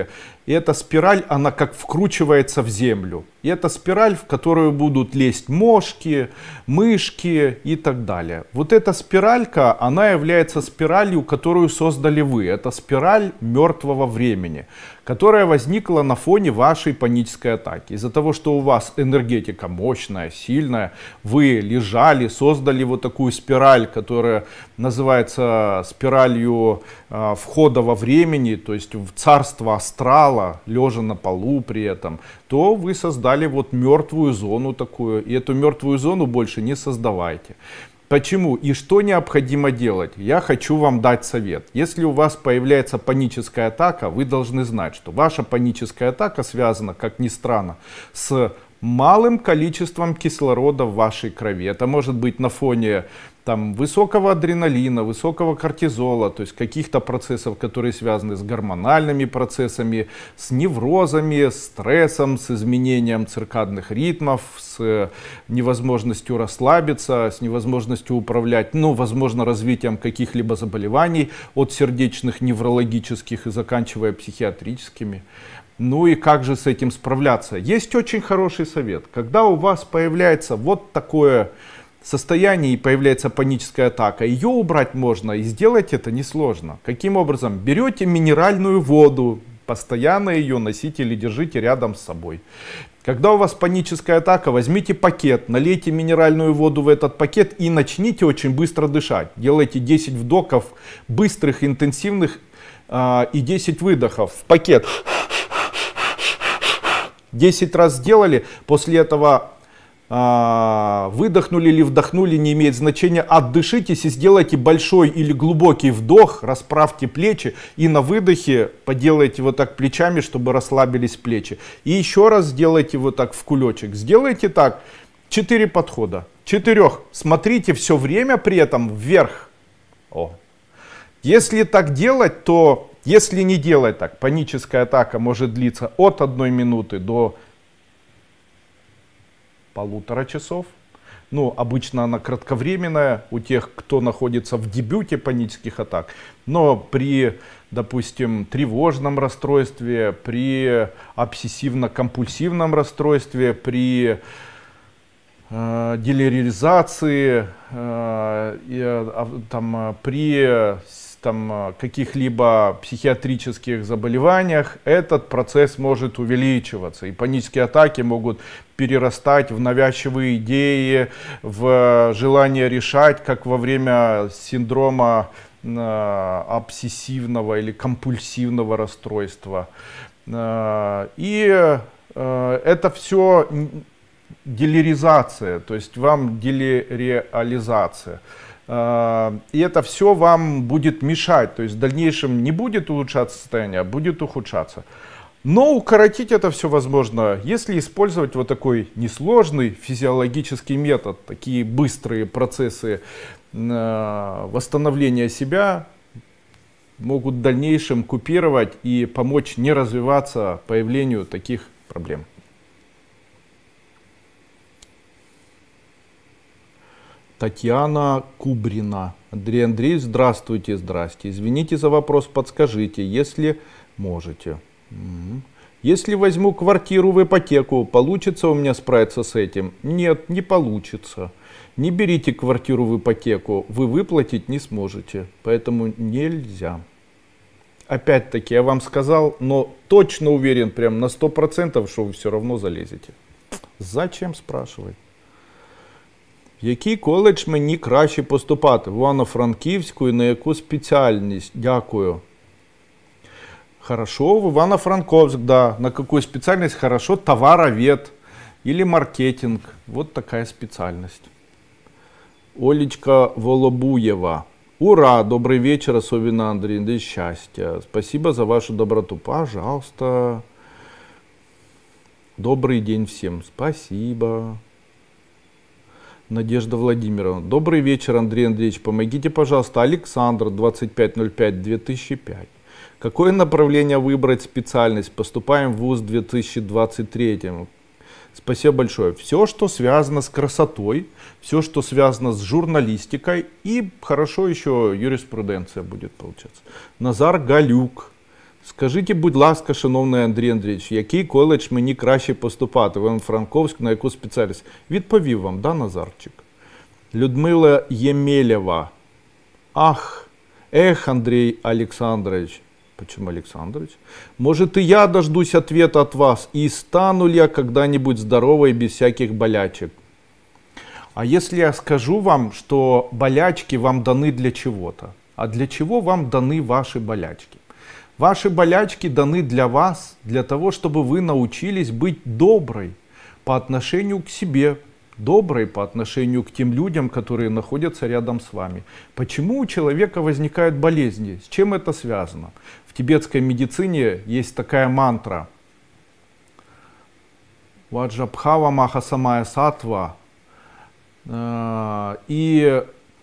И эта спираль, она как вкручивается в землю. И это спираль, в которую будут лезть мошки, мышки и так далее. Вот эта спиралька, она является спиралью, которую создали вы. Это спираль мертвого времени, которая возникла на фоне вашей панической атаки. Из-за того, что у вас энергетика мощная, сильная, вы лежали, создали вот такую спираль, которая называется спиралью э, входа во времени, то есть в царство астрала, лежа на полу при этом, то вы создали вот мертвую зону такую, и эту мертвую зону больше не создавайте. Почему и что необходимо делать? Я хочу вам дать совет. Если у вас появляется паническая атака, вы должны знать, что ваша паническая атака связана, как ни странно, с малым количеством кислорода в вашей крови. Это может быть на фоне там, высокого адреналина, высокого кортизола, то есть каких-то процессов, которые связаны с гормональными процессами, с неврозами, с стрессом, с изменением циркадных ритмов, с невозможностью расслабиться, с невозможностью управлять, ну, возможно, развитием каких-либо заболеваний, от сердечных, неврологических и заканчивая психиатрическими. Ну и как же с этим справляться? Есть очень хороший совет. Когда у вас появляется вот такое состояние и появляется паническая атака, ее убрать можно, и сделать это несложно. Каким образом? Берете минеральную воду, постоянно ее носите или держите рядом с собой. Когда у вас паническая атака, возьмите пакет, налейте минеральную воду в этот пакет и начните очень быстро дышать. Делайте десять вдохов быстрых, интенсивных э, и десять выдохов в пакет. десять раз сделали, после этого э, выдохнули или вдохнули, не имеет значения, отдышитесь и сделайте большой или глубокий вдох, расправьте плечи и на выдохе поделайте вот так плечами, чтобы расслабились плечи. И еще раз сделайте вот так в кулечек. Сделайте так, четыре подхода, четырех. Смотрите все время при этом вверх. О. Если так делать, то... Если не делать так, паническая атака может длиться от одной минуты до полутора часов. Ну, обычно она кратковременная у тех, кто находится в дебюте панических атак. Но при, допустим, тревожном расстройстве, при обсессивно-компульсивном расстройстве, при э, делиризации, э, э, там, при... там каких-либо психиатрических заболеваниях, этот процесс может увеличиваться. И панические атаки могут перерастать в навязчивые идеи, в желание решать, как во время синдрома э, обсессивного или компульсивного расстройства. Э, и э, это все делиризация, то есть вам делиреализация. И это все вам будет мешать, то есть в дальнейшем не будет улучшаться состояние, а будет ухудшаться. Но укоротить это все возможно, если использовать вот такой несложный физиологический метод, такие быстрые процессы восстановления себя могут в дальнейшем купировать и помочь не развиваться появлению таких проблем. Татьяна Кубрина. Андрей Андреевич, здравствуйте, здрасте. Извините за вопрос, подскажите, если можете. Угу. Если возьму квартиру в ипотеку, получится у меня справиться с этим? Нет, не получится. Не берите квартиру в ипотеку, вы выплатить не сможете, поэтому нельзя. Опять-таки, я вам сказал, но точно уверен, прям на сто процентов, что вы все равно залезете. Зачем спрашивать? В який коледж мені краще поступати? В Івано-Франківську і на яку спеціальність? Дякую. Хорошо, в Ивано-Франковск, да. На какую специальность? Хорошо, товаровед или маркетинг. Вот такая специальность. Олечка Волобуева. Ура, добрый вечер, особенно Андрей, да счастья. Спасибо за вашу доброту. Пожалуйста. Добрый день всем. Спасибо. Надежда Владимировна. Добрый вечер, Андрей Андреевич. Помогите, пожалуйста. Александр, двадцать пять ноль пять две тысячи пять. Какое направление выбрать, специальность? Поступаем в вуз в две тысячи двадцать третьем. Спасибо большое. Все, что связано с красотой, все, что связано с журналистикой, и хорошо еще юриспруденция будет получаться. Назар Галюк. Скажіть, будь ласка, шановний Андрій Андрійович, який коледж мені краще поступати? В Івано-Франковськ, на яку спеціальність? Відповів вам, да, Назарчик? Людмила Ємелєва. Ах, эх, Андрей Александрович. Почему Александрович? Может, и я дождусь ответа от вас, и стану ли я когда-нибудь здоровой без всяких болячек? А если я скажу вам, что болячки вам даны для чего-то? А для чего вам даны ваши болячки? Ваши болячки даны для вас, для того, чтобы вы научились быть доброй по отношению к себе, доброй по отношению к тем людям, которые находятся рядом с вами. Почему у человека возникают болезни? С чем это связано? В тибетской медицине есть такая мантра. Ваджабхава Махасамая Сатва. И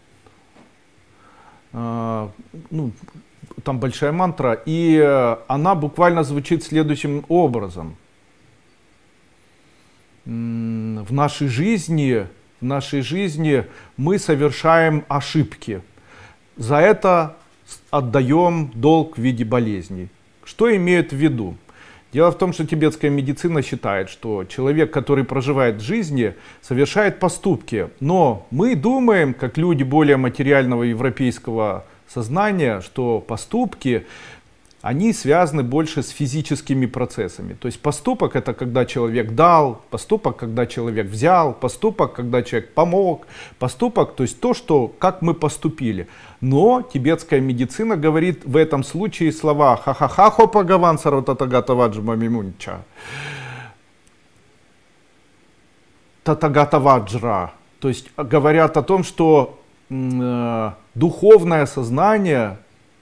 ну, там большая мантра, и она буквально звучит следующим образом. В нашей жизни, в нашей жизни мы совершаем ошибки. За это отдаем долг в виде болезней. Что имеют в виду? Дело в том, что тибетская медицина считает, что человек, который проживает в жизни, совершает поступки. Но мы думаем, как люди более материального европейского сознания, что поступки, они связаны больше с физическими процессами. То есть поступок — это когда человек дал, поступок, когда человек взял, поступок, когда человек помог, поступок, то есть то, что, как мы поступили. Но тибетская медицина говорит в этом случае слова «ха-ха-ха-хо пагаван сарвататагатаваджмамимунча», «татагатаваджра». То есть говорят о том, что э, духовное сознание,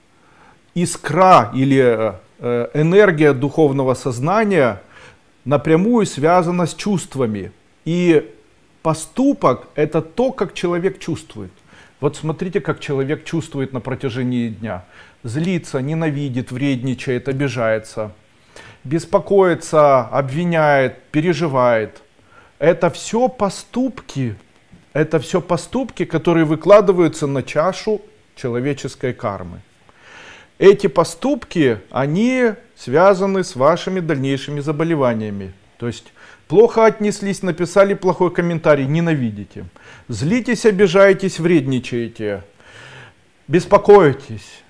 искра или э, энергия духовного сознания напрямую связана с чувствами. И поступок — это то, как человек чувствует. Вот смотрите, как человек чувствует на протяжении дня. Злится, ненавидит, вредничает, обижается, беспокоится, обвиняет, переживает. Это все поступки. Это все поступки, которые выкладываются на чашу человеческой кармы. Эти поступки, они связаны с вашими дальнейшими заболеваниями. То есть плохо отнеслись, написали плохой комментарий, ненавидите. Злитесь, обижаетесь, вредничаете, беспокоитесь,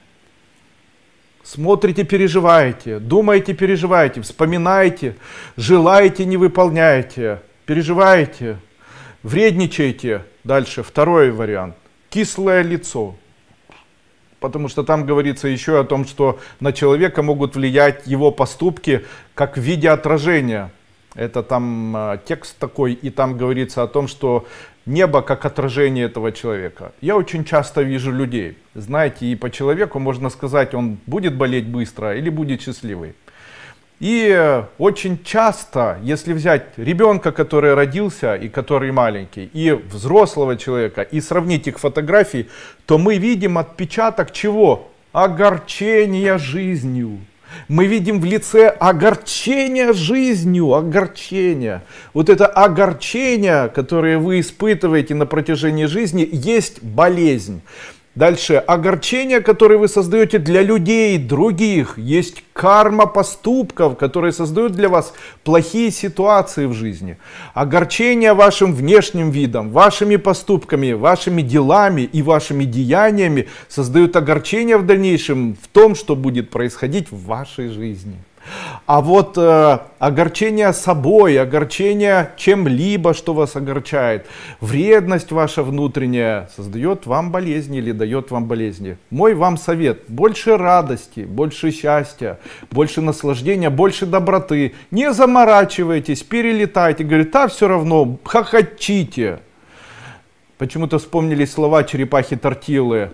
смотрите, переживаете, думаете, переживаете, вспоминаете, желаете, не выполняете, переживаете, вредничаете. Дальше второй вариант. Кислое лицо. Потому что там говорится еще о том, что на человека могут влиять его поступки как в виде отражения. Это там э, текст такой, и там говорится о том, что небо как отражение этого человека. Я очень часто вижу людей, знаете, и по человеку можно сказать, он будет болеть быстро или будет счастливый. И э, очень часто, если взять ребенка, который родился и который маленький, и взрослого человека, и сравнить их фотографии, то мы видим отпечаток чего? Огорчения жизнью. Мы видим в лице огорчение жизнью, огорчение. Вот это огорчение, которое вы испытываете на протяжении жизни, есть болезнь. Дальше, огорчение, которое вы создаете для людей, других, есть карма поступков, которые создают для вас плохие ситуации в жизни. Огорчение вашим внешним видом, вашими поступками, вашими делами и вашими деяниями создают огорчение в дальнейшем в том, что будет происходить в вашей жизни. А вот э, огорчение собой, огорчение чем-либо, что вас огорчает, вредность ваша внутренняя создает вам болезни или дает вам болезни. Мой вам совет: больше радости, больше счастья, больше наслаждения, больше доброты. Не заморачивайтесь, перелетайте, говорит, а все равно, хохочите. Почему-то вспомнились слова черепахи Тортилы.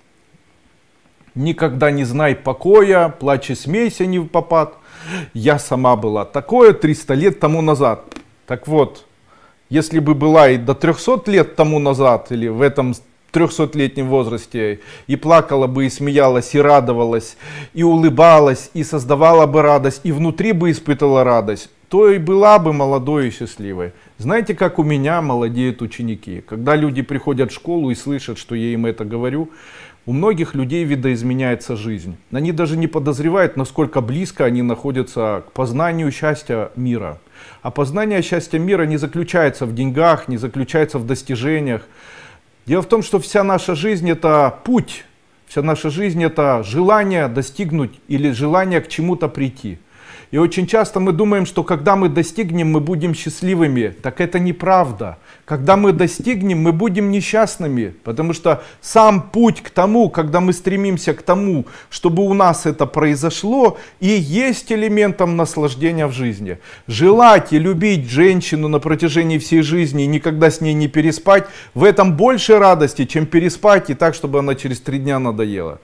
Никогда не знай покоя, плачь и смейся не впопад. Я сама была такое триста лет тому назад. Так вот, если бы была и до трехсот лет тому назад, или в этом трехсотлетнем возрасте, и плакала бы, и смеялась, и радовалась, и улыбалась, и создавала бы радость, и внутри бы испытывала радость, то и была бы молодой и счастливой. Знаете, как у меня молодеют ученики? Когда люди приходят в школу и слышат, что я им это говорю, у многих людей видоизменяется жизнь. Они даже не подозревают, насколько близко они находятся к познанию счастья мира. А познание счастья мира не заключается в деньгах, не заключается в достижениях. Дело в том, что вся наша жизнь — это путь. Вся наша жизнь — это желание достигнуть или желание к чему-то прийти. И очень часто мы думаем, что когда мы достигнем, мы будем счастливыми. Так это неправда. Когда мы достигнем, мы будем несчастными. Потому что сам путь к тому, когда мы стремимся к тому, чтобы у нас это произошло, и есть элементом наслаждения в жизни. Желать и любить женщину на протяжении всей жизни и никогда с ней не переспать, в этом больше радости, чем переспать и так, чтобы она через три дня надоела.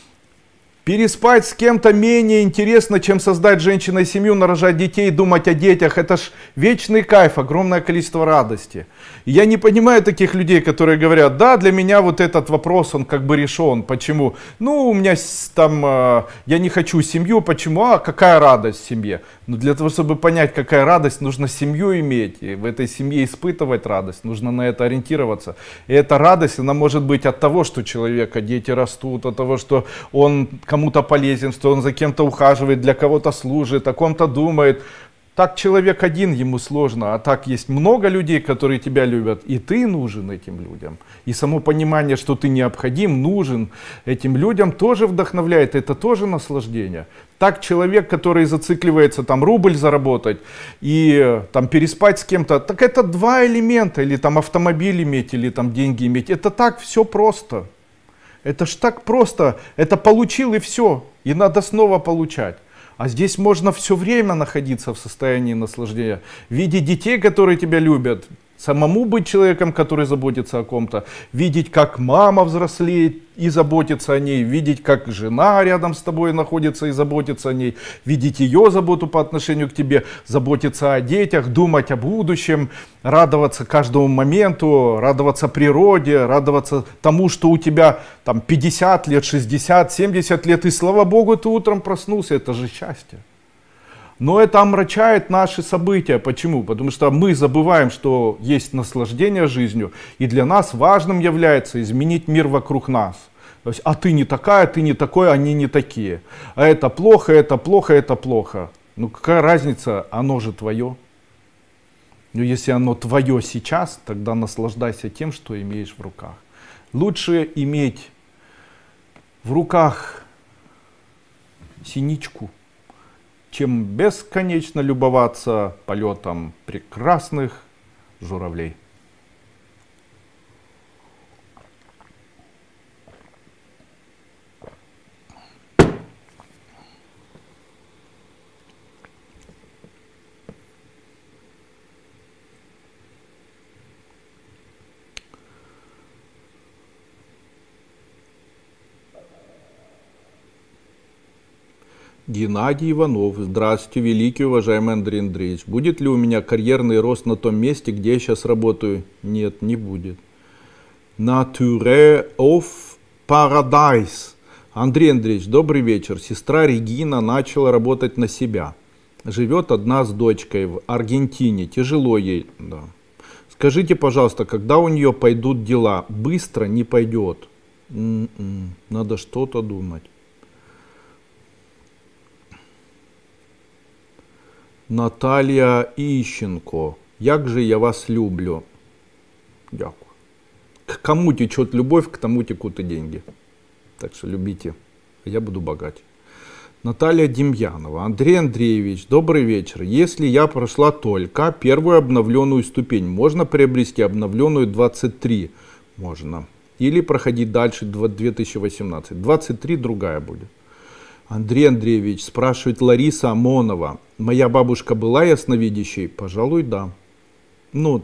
Переспать с кем-то менее интересно, чем создать женщиной семью, нарожать детей, думать о детях. Это ж вечный кайф, огромное количество радости. И я не понимаю таких людей, которые говорят: да, для меня вот этот вопрос, он как бы решен. Почему? Ну, у меня там, я не хочу семью. Почему? А какая радость в семье? Но для того, чтобы понять, какая радость, нужно семью иметь. И в этой семье испытывать радость. Нужно на это ориентироваться. И эта радость, она может быть от того, что у человека дети растут, от того, что он кому-то полезен, что он за кем-то ухаживает, для кого-то служит, о ком-то думает. Так человек один, ему сложно, а так есть много людей, которые тебя любят, и ты нужен этим людям. И само понимание, что ты необходим, нужен этим людям, тоже вдохновляет, это тоже наслаждение. Так человек, который зацикливается там рубль заработать и там переспать с кем-то, так это два элемента, или там автомобиль иметь, или там деньги иметь, это так все просто. Это ж так просто, это получил и все, и надо снова получать. А здесь можно все время находиться в состоянии наслаждения, видеть детей, которые тебя любят, самому быть человеком, который заботится о ком-то, видеть, как мама взрослеет и заботится о ней, видеть, как жена рядом с тобой находится и заботится о ней, видеть ее заботу по отношению к тебе, заботиться о детях, думать о будущем, радоваться каждому моменту, радоваться природе, радоваться тому, что у тебя там пятьдесят лет, шестьдесят, семьдесят лет, и слава Богу, ты утром проснулся, это же счастье. Но это омрачает наши события. Почему? Потому что мы забываем, что есть наслаждение жизнью, и для нас важным является изменить мир вокруг нас. То есть, а ты не такая, ты не такой, они не такие. А это плохо, это плохо, это плохо. Ну какая разница, оно же твое. Но если оно твое сейчас, тогда наслаждайся тем, что имеешь в руках. Лучше иметь в руках синичку, чем бесконечно любоваться полетом прекрасных журавлей. Геннадий Иванов. Здравствуйте, великий уважаемый Андрей Андреевич. Будет ли у меня карьерный рост на том месте, где я сейчас работаю? Нет, не будет. Nature of Paradise. Андрей Андреевич, добрый вечер. Сестра Регина начала работать на себя. Живет одна с дочкой в Аргентине. Тяжело ей. Да. Скажите, пожалуйста, когда у нее пойдут дела? Быстро не пойдет. М-м, надо что-то думать. Наталія Іщенко. Як же я вас люблю. Дякую. К кому течет любовь, к тому текут и деньги. Так что любите, я буду богать. Наталья Демьянова. Андрей Андреевич, добрый вечер. Если я прошла только первую обновленную ступень, можно приобрести обновленную двадцать три? Можно. Или проходить дальше две тысячи восемнадцать. двадцать три другая будет. Андрей Андреевич, спрашивает Лариса Амонова. Моя бабушка была ясновидящей? Пожалуй, да. Ну,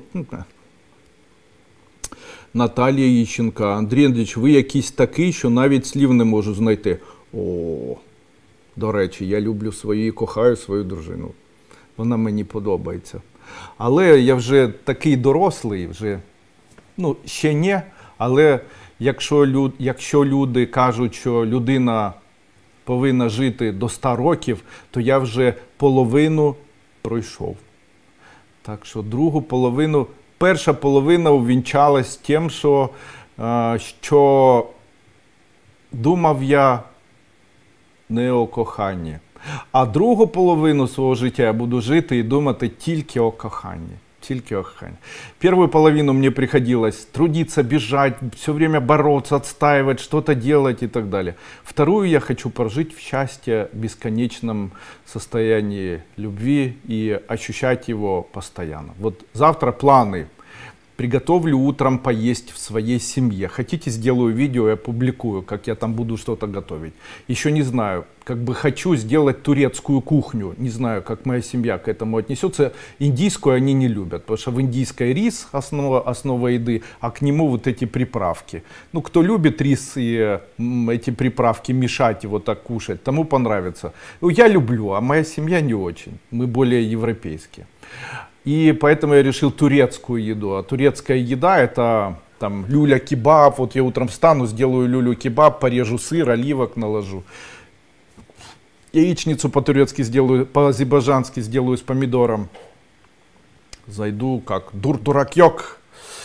Наталія Іщенко. Андрій Андрійович, ви якийсь такий, що навіть слів не можу знайти. О, до речі, я люблю свою і кохаю свою дружину. Вона мені подобається. Але я вже такий дорослий, вже, ну, ще не, але якщо, люд, якщо люди кажуть, що людина повинна жити до ста років, то я вже половину пройшов. Так що другу половину, перша половина увінчалась тим, що, що думав я не о коханні. А другу половину свого життя я буду жити і думати тільки о коханні. Тільки о коханні. Первую половину мне приходилось трудиться, бежать, все время бороться, отстаивать, что-то делать и так далее. Вторую я хочу прожить в счастье, бесконечном состоянии любви и ощущать его постоянно. Вот завтра планы. Приготовлю утром поесть в своей семье. Хотите, сделаю видео и опубликую, как я там буду что-то готовить. Еще не знаю, как бы хочу сделать турецкую кухню. Не знаю, как моя семья к этому отнесется. Индийскую они не любят, потому что в индийской рис основа, основа еды, а к нему вот эти приправки. Ну, кто любит рис и м, эти приправки мешать его так кушать, тому понравится. Ну, я люблю, а моя семья не очень. Мы более европейские. И поэтому я решил турецкую еду. А турецкая еда это там люля-кебаб. Вот я утром встану, сделаю люлю-кебаб, порежу сыр, оливок наложу. Яичницу по-турецки сделаю, по-азербайджански сделаю с помидором. Зайду как дур-дурак-йок.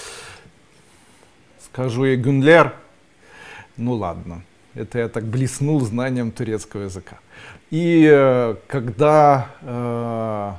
Скажу ей гюнлер. Ну ладно. Это я так блеснул знанием турецкого языка. И э, когда... Э,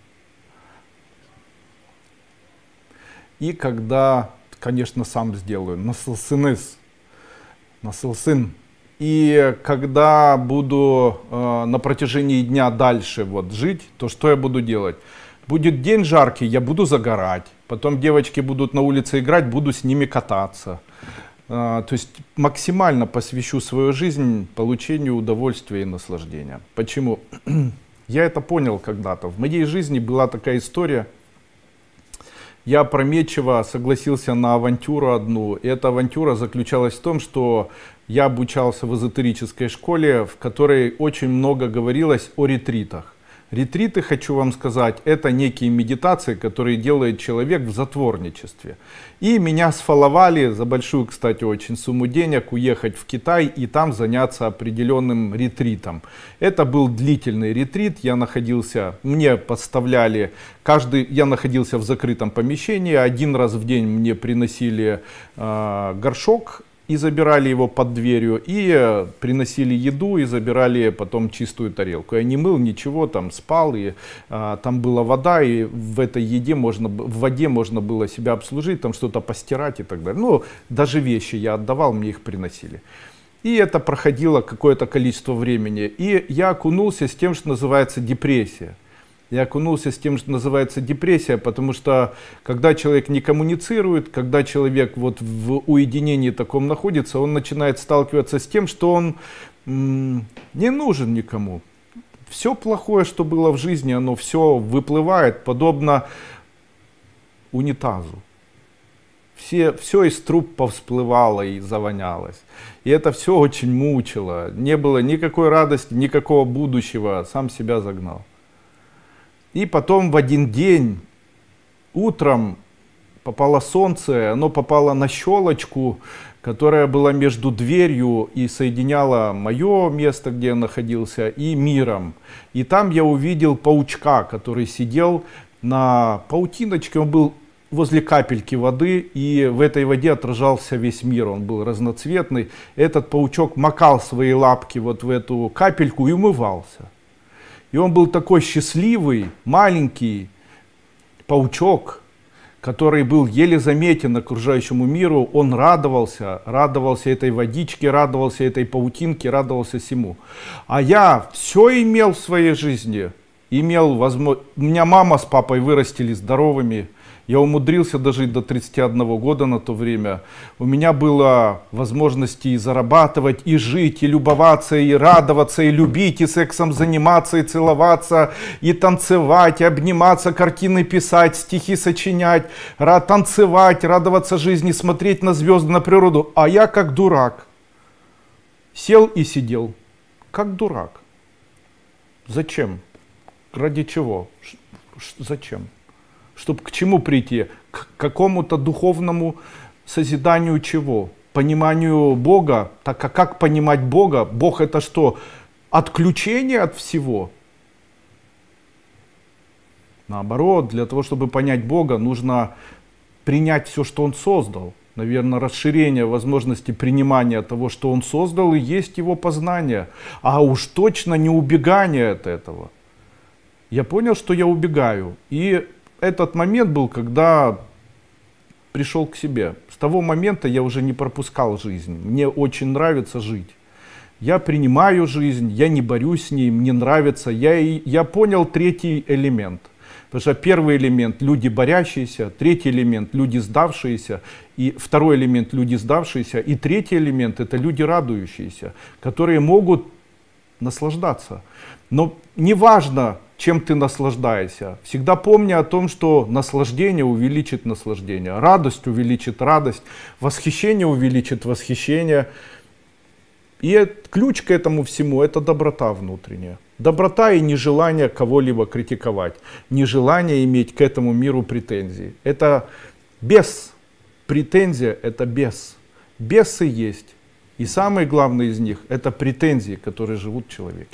И когда, конечно, сам сделаю, насылсыныз, насылсын. И когда буду э, на протяжении дня дальше вот жить, то что я буду делать? Будет день жаркий, я буду загорать. Потом девочки будут на улице играть, буду с ними кататься. Э, то есть максимально посвящу свою жизнь получению удовольствия и наслаждения. Почему? Я это понял когда-то. В моей жизни была такая история. Я опрометчиво согласился на авантюру одну. И эта авантюра заключалась в том, что я обучался в эзотерической школе, в которой очень много говорилось о ретритах. Ретриты, хочу вам сказать, это некие медитации, которые делает человек в затворничестве. И меня сфаловали за большую, кстати, очень сумму денег уехать в Китай и там заняться определенным ретритом. Это был длительный ретрит, я находился, мне подставляли, каждый, я находился в закрытом помещении, один раз в день мне приносили э, горшок, и забирали его под дверью, и приносили еду, и забирали потом чистую тарелку. Я не мыл ничего, там спал, и а, там была вода, и в этой еде можно, в воде можно было себя обслужить, там что-то постирать и так далее. Ну, даже вещи я отдавал, мне их приносили. И это проходило какое-то количество времени. И я окунулся с тем, что называется депрессия. Я окунулся с тем, что называется депрессия, потому что когда человек не коммуницирует, когда человек вот в уединении таком находится, он начинает сталкиваться с тем, что он м- не нужен никому. Все плохое, что было в жизни, оно все выплывает, подобно унитазу. Все, все из труб повсплывало и завонялось. И это все очень мучило. Не было никакой радости, никакого будущего, сам себя загнал. И потом в один день, утром, попало солнце, оно попало на щелочку, которая была между дверью и соединяла мое место, где я находился, и миром. И там я увидел паучка, который сидел на паутиночке, он был возле капельки воды, и в этой воде отражался весь мир, он был разноцветный. Этот паучок макал свои лапки вот в эту капельку и умывался. И он был такой счастливый, маленький паучок, который был еле заметен окружающему миру. Он радовался, радовался этой водичке, радовался этой паутинке, радовался всему. А я все имел в своей жизни. Имел возможность. У меня мама с папой вырастили здоровыми. Я умудрился дожить до тридцати одного года на то время. У меня было возможности и зарабатывать, и жить, и любоваться, и радоваться, и любить, и сексом заниматься, и целоваться, и танцевать, и обниматься, картины писать, стихи сочинять, танцевать, радоваться жизни, смотреть на звезды, на природу. А я как дурак сел и сидел, как дурак. Зачем? Ради чего? Зачем? Чтобы к чему прийти? К какому-то духовному созиданию чего? Пониманию Бога? Так а как понимать Бога? Бог это что? Отключение от всего? Наоборот, для того, чтобы понять Бога, нужно принять все, что Он создал. Наверное, расширение возможности принимания того, что Он создал, и есть Его познание. А уж точно не убегание от этого. Я понял, что я убегаю. И этот момент был, когда пришел к себе. С того момента я уже не пропускал жизнь. Мне очень нравится жить. Я принимаю жизнь, я не борюсь с ней, мне нравится. Я, я понял третий элемент. Потому что первый элемент — люди борящиеся, третий элемент — люди сдавшиеся, и второй элемент — люди сдавшиеся, и третий элемент — это люди радующиеся, которые могут наслаждаться. Но неважно, чем ты наслаждаешься, всегда помни о том, что наслаждение увеличит наслаждение, радость увеличит радость, восхищение увеличит восхищение. И ключ к этому всему — это доброта внутренняя. Доброта и нежелание кого-либо критиковать, нежелание иметь к этому миру претензии. Это бес. Претензия — это бес. Бесы есть. И самый главный из них — это претензии, которые живут в человеке.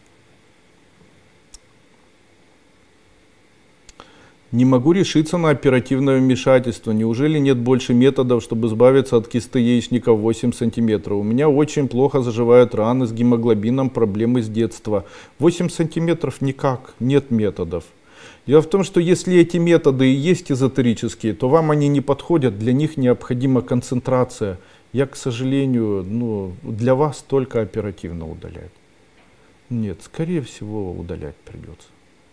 Не могу решиться на оперативное вмешательство. Неужели нет больше методов, чтобы избавиться от кисты яичника в восемь сантиметров? У меня очень плохо заживают раны с гемоглобином, проблемы с детства. восемь сантиметров никак, нет методов. Дело в том, что если эти методы и есть эзотерические, то вам они не подходят, для них необходима концентрация. Я, к сожалению, ну, для вас только оперативно удалять. Нет, скорее всего, удалять придется.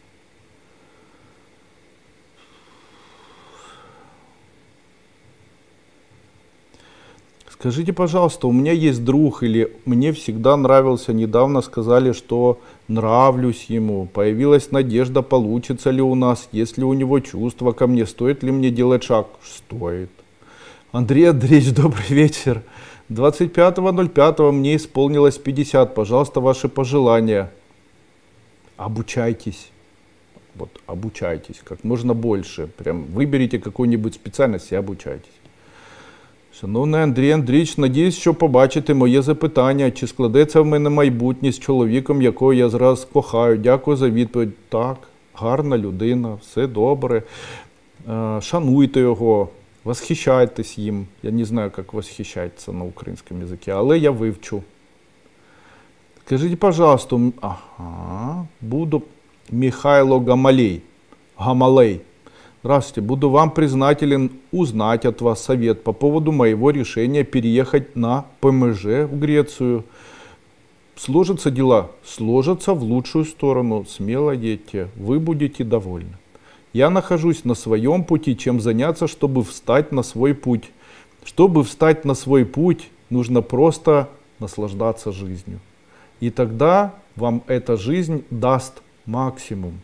Скажите, пожалуйста, у меня есть друг, или мне всегда нравился, недавно сказали, что нравлюсь ему, появилась надежда, получится ли у нас, есть ли у него чувства ко мне, стоит ли мне делать шаг? Стоит. Андрей Андреевич, добрый вечер. двадцать пятого ноль пятого мне исполнилось пятьдесят, пожалуйста, ваши пожелания. Обучайтесь. Вот, обучайтесь как можно больше. Прям выберите какую-нибудь специальность и обучайтесь. Шановний Андрій Андрійович, надіюсь, що побачите моє запитання, чи складеться в мене майбутнє з чоловіком, якого я зараз кохаю. Дякую за відповідь. Так, гарна людина, все добре. Шануйте його, восхищайтесь їм. Я не знаю, як восхищатися на українському язикі, але я вивчу. Скажіть, пожалуйста, ага, буду Михайло Гамалей. Гамалей. Здравствуйте, буду вам признателен узнать от вас совет по поводу моего решения переехать на ПМЖ в Грецию. Сложатся дела? Сложатся в лучшую сторону. Смело едьте, вы будете довольны. Я нахожусь на своем пути, чем заняться, чтобы встать на свой путь. Чтобы встать на свой путь, нужно просто наслаждаться жизнью. И тогда вам эта жизнь даст максимум.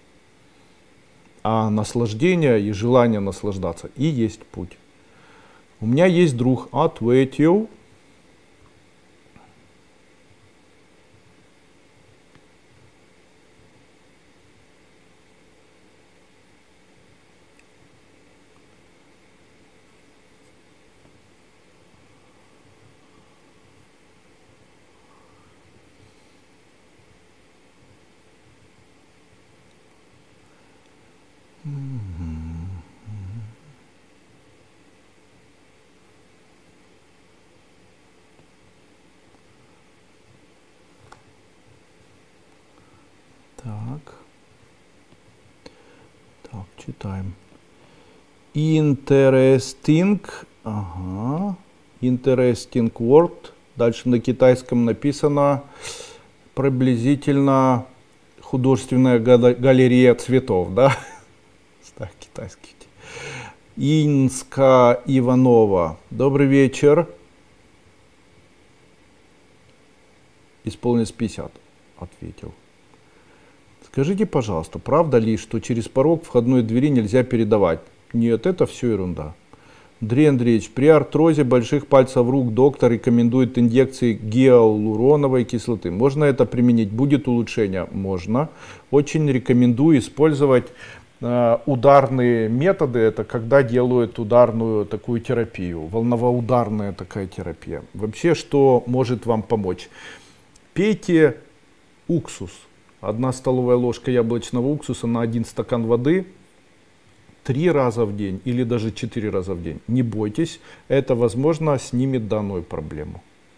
А наслаждение и желание наслаждаться и есть путь. У меня есть друг, ответил. Так. Так, читаем. Interesting. Ага. Interesting word. Дальше на китайском написано приблизительно художественная галерея цветов, да? Так, китайский. Инска Иванова. Добрый вечер. Исполнилось пятьдесят. Ответил. Скажите, пожалуйста, правда ли, что через порог входной двери нельзя передавать? Нет, это все ерунда. Андрей Андреевич, при артрозе больших пальцев рук доктор рекомендует инъекции гиалуроновой кислоты. Можно это применить? Будет улучшение? Можно. Очень рекомендую использовать э, ударные методы. Это когда делают ударную такую терапию. Волново-ударная такая терапия. Вообще, что может вам помочь? Пейте уксус. одна столовая ложка яблочного уксуса на один стакан воды три раза в день или даже четыре раза в день. Не бойтесь, это, возможно, снимет данную проблему.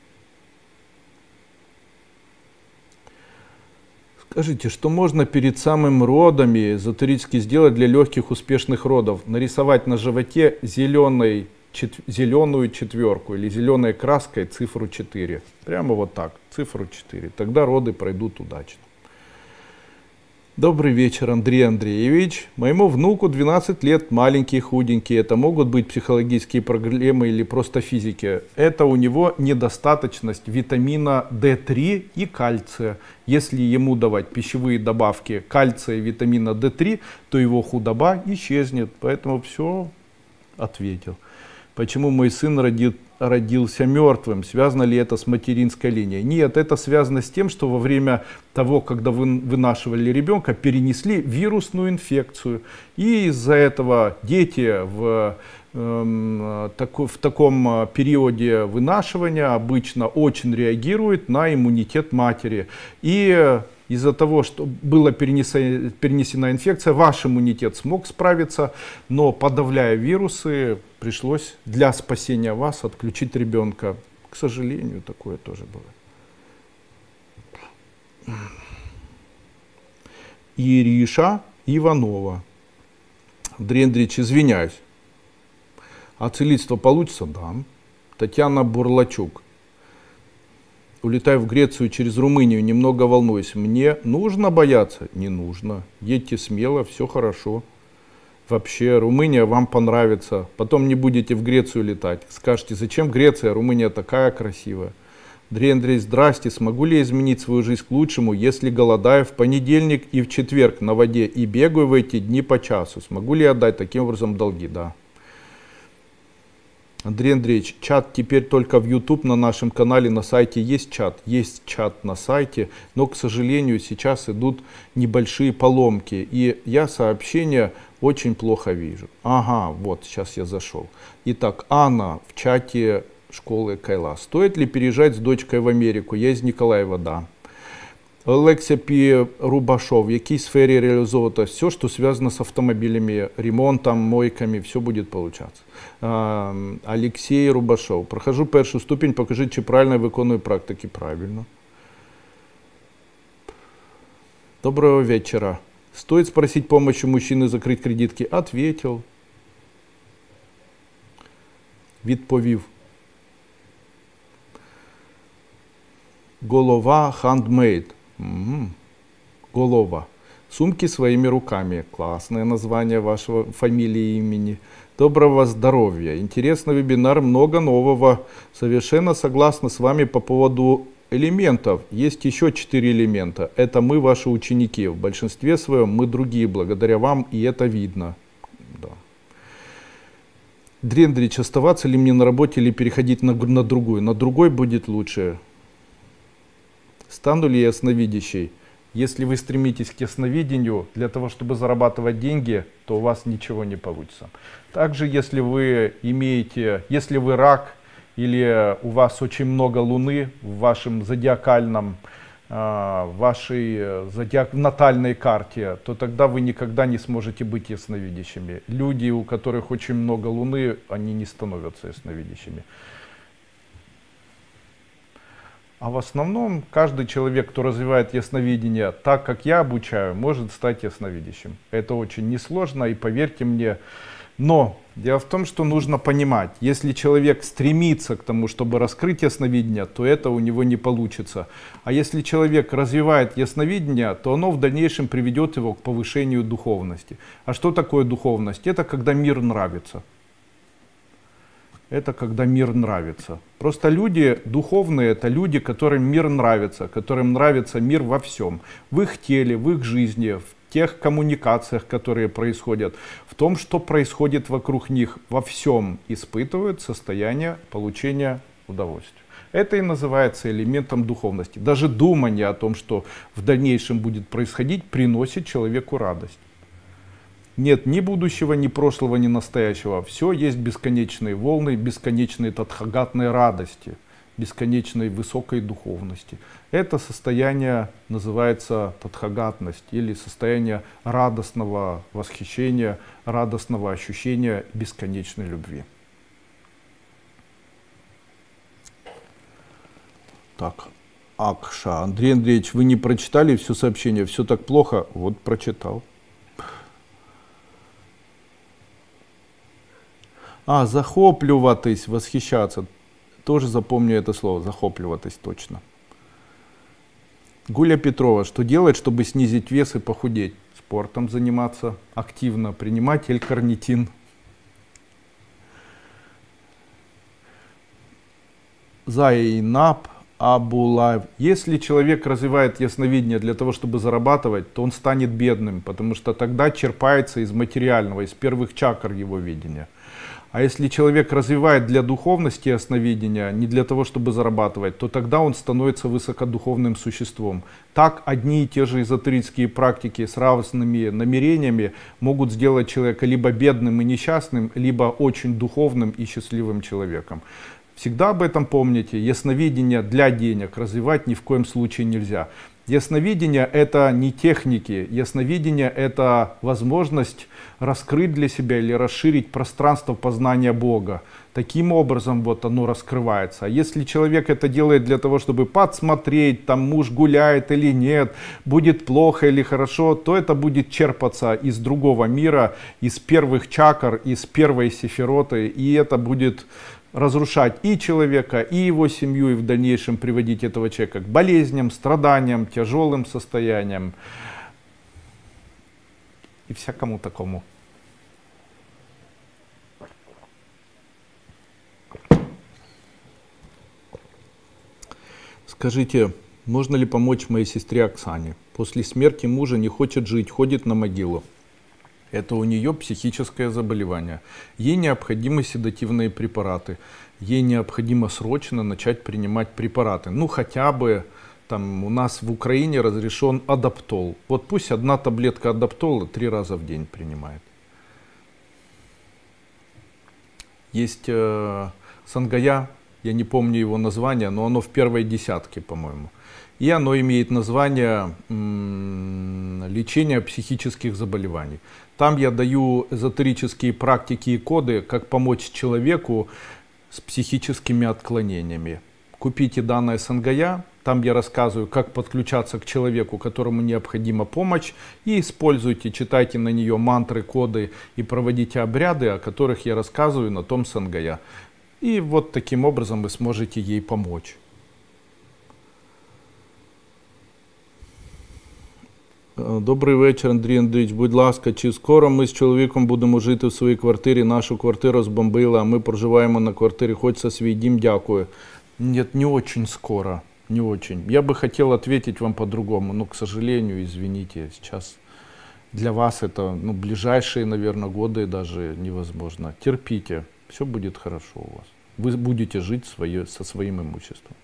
Скажите, что можно перед самым родами эзотерически сделать для легких успешных родов? Нарисовать на животе зеленой, чет, зеленую четверку или зеленой краской цифру четыре. Прямо вот так, цифру четыре. Тогда роды пройдут удачно. Добрый вечер, Андрей Андреевич. Моему внуку двенадцать лет, маленький, худенький. Это могут быть психологические проблемы или просто физики. Это у него недостаточность витамина дэ три и кальция. Если ему давать пищевые добавки кальция и витамина дэ три, то его худоба исчезнет. Поэтому все ответил. Почему мой сын родил, родился мертвым? Связано ли это с материнской линией? Нет, это связано с тем, что во время того, когда вы вынашивали ребенка, перенесли вирусную инфекцию. И из-за этого дети в, э, тако, в таком периоде вынашивания обычно очень реагируют на иммунитет матери. И из-за того, что была перенесена, перенесена инфекция, ваш иммунитет смог справиться, но подавляя вирусы, пришлось для спасения вас отключить ребенка. К сожалению, такое тоже было. Ириша Иванова. Андрей Андреевич, извиняюсь. А целительство получится? Да. Татьяна Бурлачук. Улетаю в Грецию через Румынию, немного волнуюсь. Мне нужно бояться? Не нужно. Едьте смело, все хорошо. Вообще, Румыния вам понравится. Потом не будете в Грецию летать. Скажете, зачем Греция? Румыния такая красивая. Андрей Андрей, здрасте. Смогу ли я изменить свою жизнь к лучшему, если голодаю в понедельник и в четверг на воде и бегаю в эти дни по часу? Смогу ли я отдать таким образом долги? Да. Андрей Андреевич, чат теперь только в YouTube на нашем канале, на сайте есть чат, есть чат на сайте, но, к сожалению, сейчас идут небольшие поломки, и я сообщения очень плохо вижу. Ага, вот, сейчас я зашел. Итак, Анна в чате школы Кайла. Стоит ли переезжать с дочкой в Америку? Я из Николаева, да. Олексій Пі. Рубашов, в якій сфері реализовывать все, что связано с автомобилями, ремонтом, мойками, все будет получаться. Алексей Рубашов, прохожу першу ступень, покажіть, чи правильно я виконую практики. Правильно. Доброго вечера. Стоит спросить помощи мужчины закрыть кредитки? Ответил. Відповів. Голова handmade. Угу. Голова. Сумки своими руками. Классное название вашего фамилии и имени. Доброго здоровья. Интересный вебинар, много нового. Совершенно согласна с вами по поводу элементов. Есть еще четыре элемента. Это мы, ваши ученики. В большинстве своем мы другие, благодаря вам, и это видно. Да. Андрей Андреевич, оставаться ли мне на работе или переходить на, на другую? На другой будет лучше. Стану ли я ясновидящей? Если вы стремитесь к ясновидению для того, чтобы зарабатывать деньги, то у вас ничего не получится. Также, если вы имеете, если вы рак или у вас очень много луны в вашем зодиакальном, в вашей зодиак, натальной карте, то тогда вы никогда не сможете быть ясновидящими. Люди, у которых очень много луны, они не становятся ясновидящими. А в основном каждый человек, кто развивает ясновидение так, как я обучаю, может стать ясновидящим. Это очень несложно, и поверьте мне. Но дело в том, что нужно понимать, если человек стремится к тому, чтобы раскрыть ясновидение, то это у него не получится. А если человек развивает ясновидение, то оно в дальнейшем приведет его к повышению духовности. А что такое духовность? Это когда мир нравится. Это когда мир нравится. Просто люди духовные, это люди, которым мир нравится, которым нравится мир во всем. В их теле, в их жизни, в тех коммуникациях, которые происходят, в том, что происходит вокруг них, во всем испытывают состояние получения удовольствия. Это и называется элементом духовности. Даже думание о том, что в дальнейшем будет происходить, приносит человеку радость. Нет ни будущего, ни прошлого, ни настоящего. Все есть бесконечные волны, бесконечные тадхагатные радости. бесконечной высокой духовности. Это состояние называется тадхагатность или состояние радостного восхищения, радостного ощущения бесконечной любви. Так, Акша. Андрей Андреевич, вы не прочитали все сообщение? Все так плохо? Вот прочитал. А, захоплюватись, восхищаться. Тоже запомню это слово, захоплюватись точно. Гуля Петрова. Что делать, чтобы снизить вес и похудеть? Спортом заниматься, активно принимать L-карнитин. Зайнаб Абулаев. Если человек развивает ясновидение для того, чтобы зарабатывать, то он станет бедным, потому что тогда черпается из материального, из первых чакр его видения. А если человек развивает для духовности ясновидения, не для того, чтобы зарабатывать, то тогда он становится высокодуховным существом. Так одни и те же эзотерические практики с разными намерениями могут сделать человека либо бедным и несчастным, либо очень духовным и счастливым человеком. Всегда об этом помните. Ясновидение для денег развивать ни в коем случае нельзя. Ясновидение — это не техники, ясновидение — это возможность раскрыть для себя или расширить пространство познания Бога. Таким образом вот оно раскрывается. А если человек это делает для того, чтобы подсмотреть, там муж гуляет или нет, будет плохо или хорошо, то это будет черпаться из другого мира, из первых чакр, из первой сефироты, и это будет разрушать и человека, и его семью, и в дальнейшем приводить этого человека к болезням, страданиям, тяжелым состояниям и всякому такому. Скажите, можно ли помочь моей сестре Оксане? После смерти мужа не хочет жить, ходит на могилу. Это у нее психическое заболевание. Ей необходимы седативные препараты. Ей необходимо срочно начать принимать препараты. Ну хотя бы там у нас в Украине разрешен адаптол. Вот пусть одна таблетка адаптола три раза в день принимает. Есть э, сангая, я не помню его название, но оно в первой десятке, по-моему. И оно имеет название м, лечения психических заболеваний. Там я даю эзотерические практики и коды, как помочь человеку с психическими отклонениями. Купите данное сангая, там я рассказываю, как подключаться к человеку, которому необходима помощь, и используйте, читайте на нее мантры, коды и проводите обряды, о которых я рассказываю на том сангая. И вот таким образом вы сможете ей помочь. Добрий вечір, Андрій Андрійович. Будь ласка, чи скоро ми з чоловіком будемо жити в своїй квартирі? Нашу квартиру збомбили, а ми проживаємо на квартирі. Хочеться свій дім, дякую. Нет, не очень скоро. Не очень. Я бы хотел ответить вам по-другому, но, к сожалению, извините, сейчас для вас это, ну, ближайшие, наверное, годы даже невозможно. Терпите, все будет хорошо у вас. Вы будете жить свое, со своим имуществом.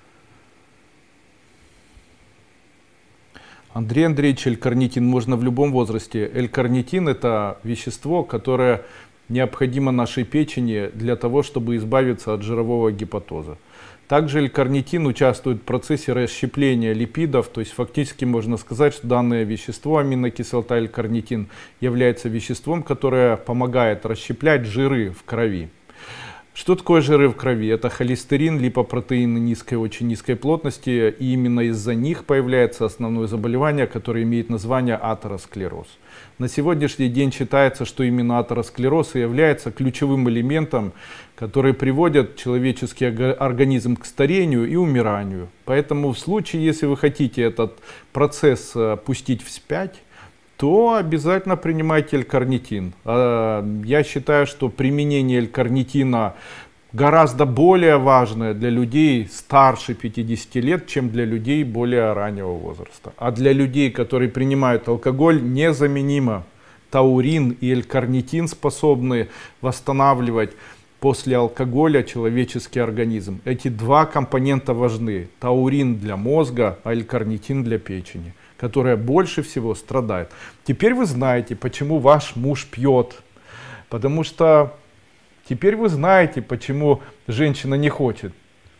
Андрей Андреевич, L-карнитин можно в любом возрасте. L-карнитин — это вещество, которое необходимо нашей печени для того, чтобы избавиться от жирового гепатоза. Также L-карнитин участвует в процессе расщепления липидов, то есть фактически можно сказать, что данное вещество, аминокислота L-карнитин, является веществом, которое помогает расщеплять жиры в крови. Что такое жиры в крови? Это холестерин, липопротеины низкой, очень низкой плотности, и именно из-за них появляется основное заболевание, которое имеет название атеросклероз. На сегодняшний день считается, что именно атеросклероз и является ключевым элементом, который приводит человеческий организм к старению и умиранию. Поэтому в случае, если вы хотите этот процесс пустить вспять, то обязательно принимайте L-карнитин. Я считаю, что применение L-карнитина гораздо более важное для людей старше пятидесяти лет, чем для людей более раннего возраста. А для людей, которые принимают алкоголь, незаменимо. Таурин и L-карнитин способны восстанавливать после алкоголя человеческий организм. Эти два компонента важны. Таурин для мозга, а L-карнитин для печени, которая больше всего страдает. Теперь вы знаете, почему ваш муж пьет. Потому что теперь вы знаете, почему женщина не хочет.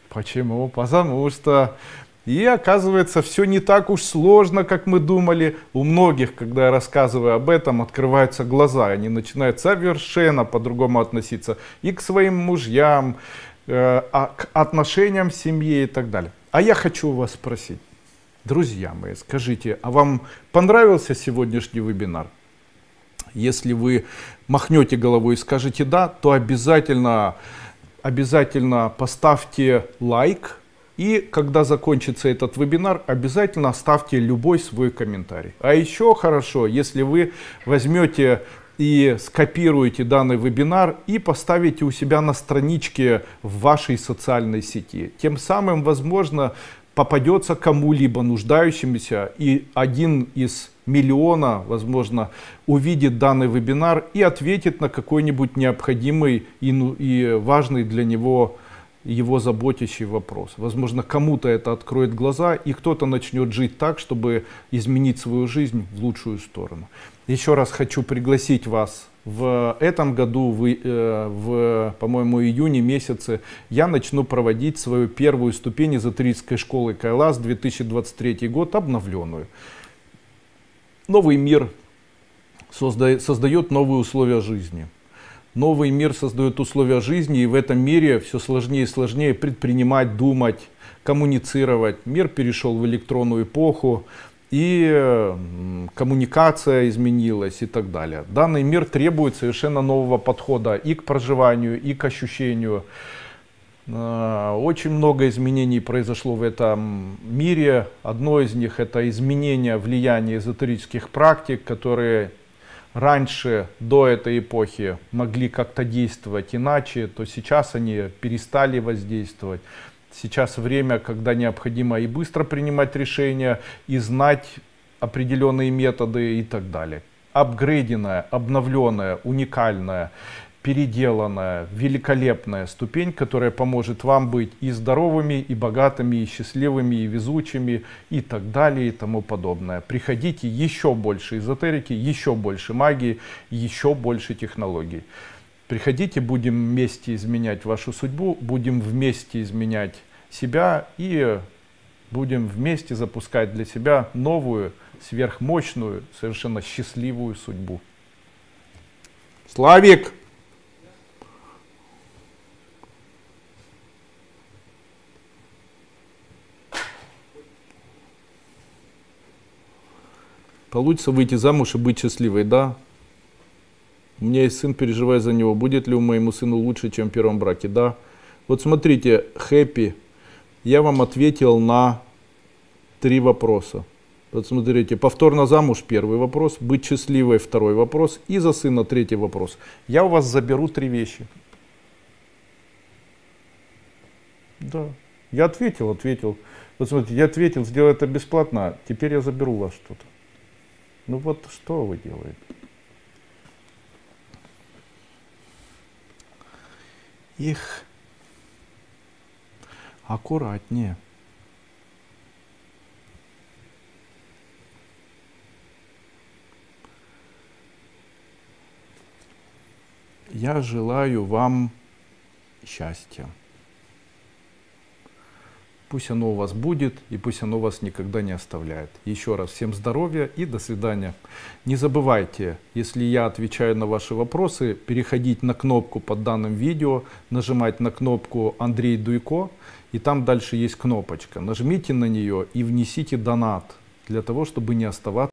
Почему? Потому что... И оказывается, все не так уж сложно, как мы думали. У многих, когда я рассказываю об этом, открываются глаза. Они начинают совершенно по-другому относиться и к своим мужьям, э, а к отношениям в семье и так далее. А я хочу вас спросить, друзья мои, скажите, а вам понравился сегодняшний вебинар? Если вы махнете головой и скажете да, то обязательно, обязательно поставьте лайк. И когда закончится этот вебинар, обязательно оставьте любой свой комментарий. А еще хорошо, если вы возьмете и скопируете данный вебинар и поставите у себя на страничке в вашей социальной сети. Тем самым, возможно, попадется кому-либо нуждающимся, и один из миллиона, возможно, увидит данный вебинар и ответит на какой-нибудь необходимый и, ну, и важный для него его заботящий вопрос. Возможно, кому-то это откроет глаза, и кто-то начнет жить так, чтобы изменить свою жизнь в лучшую сторону. Еще раз хочу пригласить вас. В этом году, в, в по-моему, июне месяце, я начну проводить свою первую ступень эзотерической школы Кайлас две тысячи двадцать третий год, обновленную. Новый мир созда- создает новые условия жизни. Новый мир создает условия жизни, и в этом мире все сложнее и сложнее предпринимать, думать, коммуницировать. Мир перешел в электронную эпоху, и коммуникация изменилась и так далее. Данный мир требует совершенно нового подхода и к проживанию, и к ощущению. Очень много изменений произошло в этом мире. Одно из них — это изменение влияния эзотерических практик, которые раньше, до этой эпохи, могли как-то действовать иначе, то сейчас они перестали воздействовать. Сейчас время, когда необходимо и быстро принимать решения, и знать определенные методы и так далее. Апгрейденная, обновленная, уникальная, переделанная, великолепная ступень, которая поможет вам быть и здоровыми, и богатыми, и счастливыми, и везучими, и так далее, и тому подобное. Приходите, еще больше эзотерики, еще больше магии, еще больше технологий. Приходите, будем вместе изменять вашу судьбу, будем вместе изменять себя и будем вместе запускать для себя новую, сверхмощную, совершенно счастливую судьбу. Славик! Получится выйти замуж и быть счастливой, да? У меня есть сын, переживаю за него. Будет ли у моему сыну лучше, чем в первом браке? Да. Вот смотрите, Хэппи, я вам ответил на три вопроса. Вот смотрите, повторно замуж — первый вопрос, быть счастливой — второй вопрос, и за сына — третий вопрос. Я у вас заберу три вещи. Да. Я ответил, ответил. Вот смотрите, я ответил, сделай это бесплатно, теперь я заберу у вас что-то. Ну вот что вы делаете? Их аккуратнее. Я желаю вам счастья. Пусть оно у вас будет, и пусть оно вас никогда не оставляет. Еще раз всем здоровья и до свидания. Не забывайте, если я отвечаю на ваши вопросы, переходить на кнопку под данным видео, нажимать на кнопку Андрей Дуйко, и там дальше есть кнопочка. Нажмите на нее и внесите донат, для того, чтобы не оставаться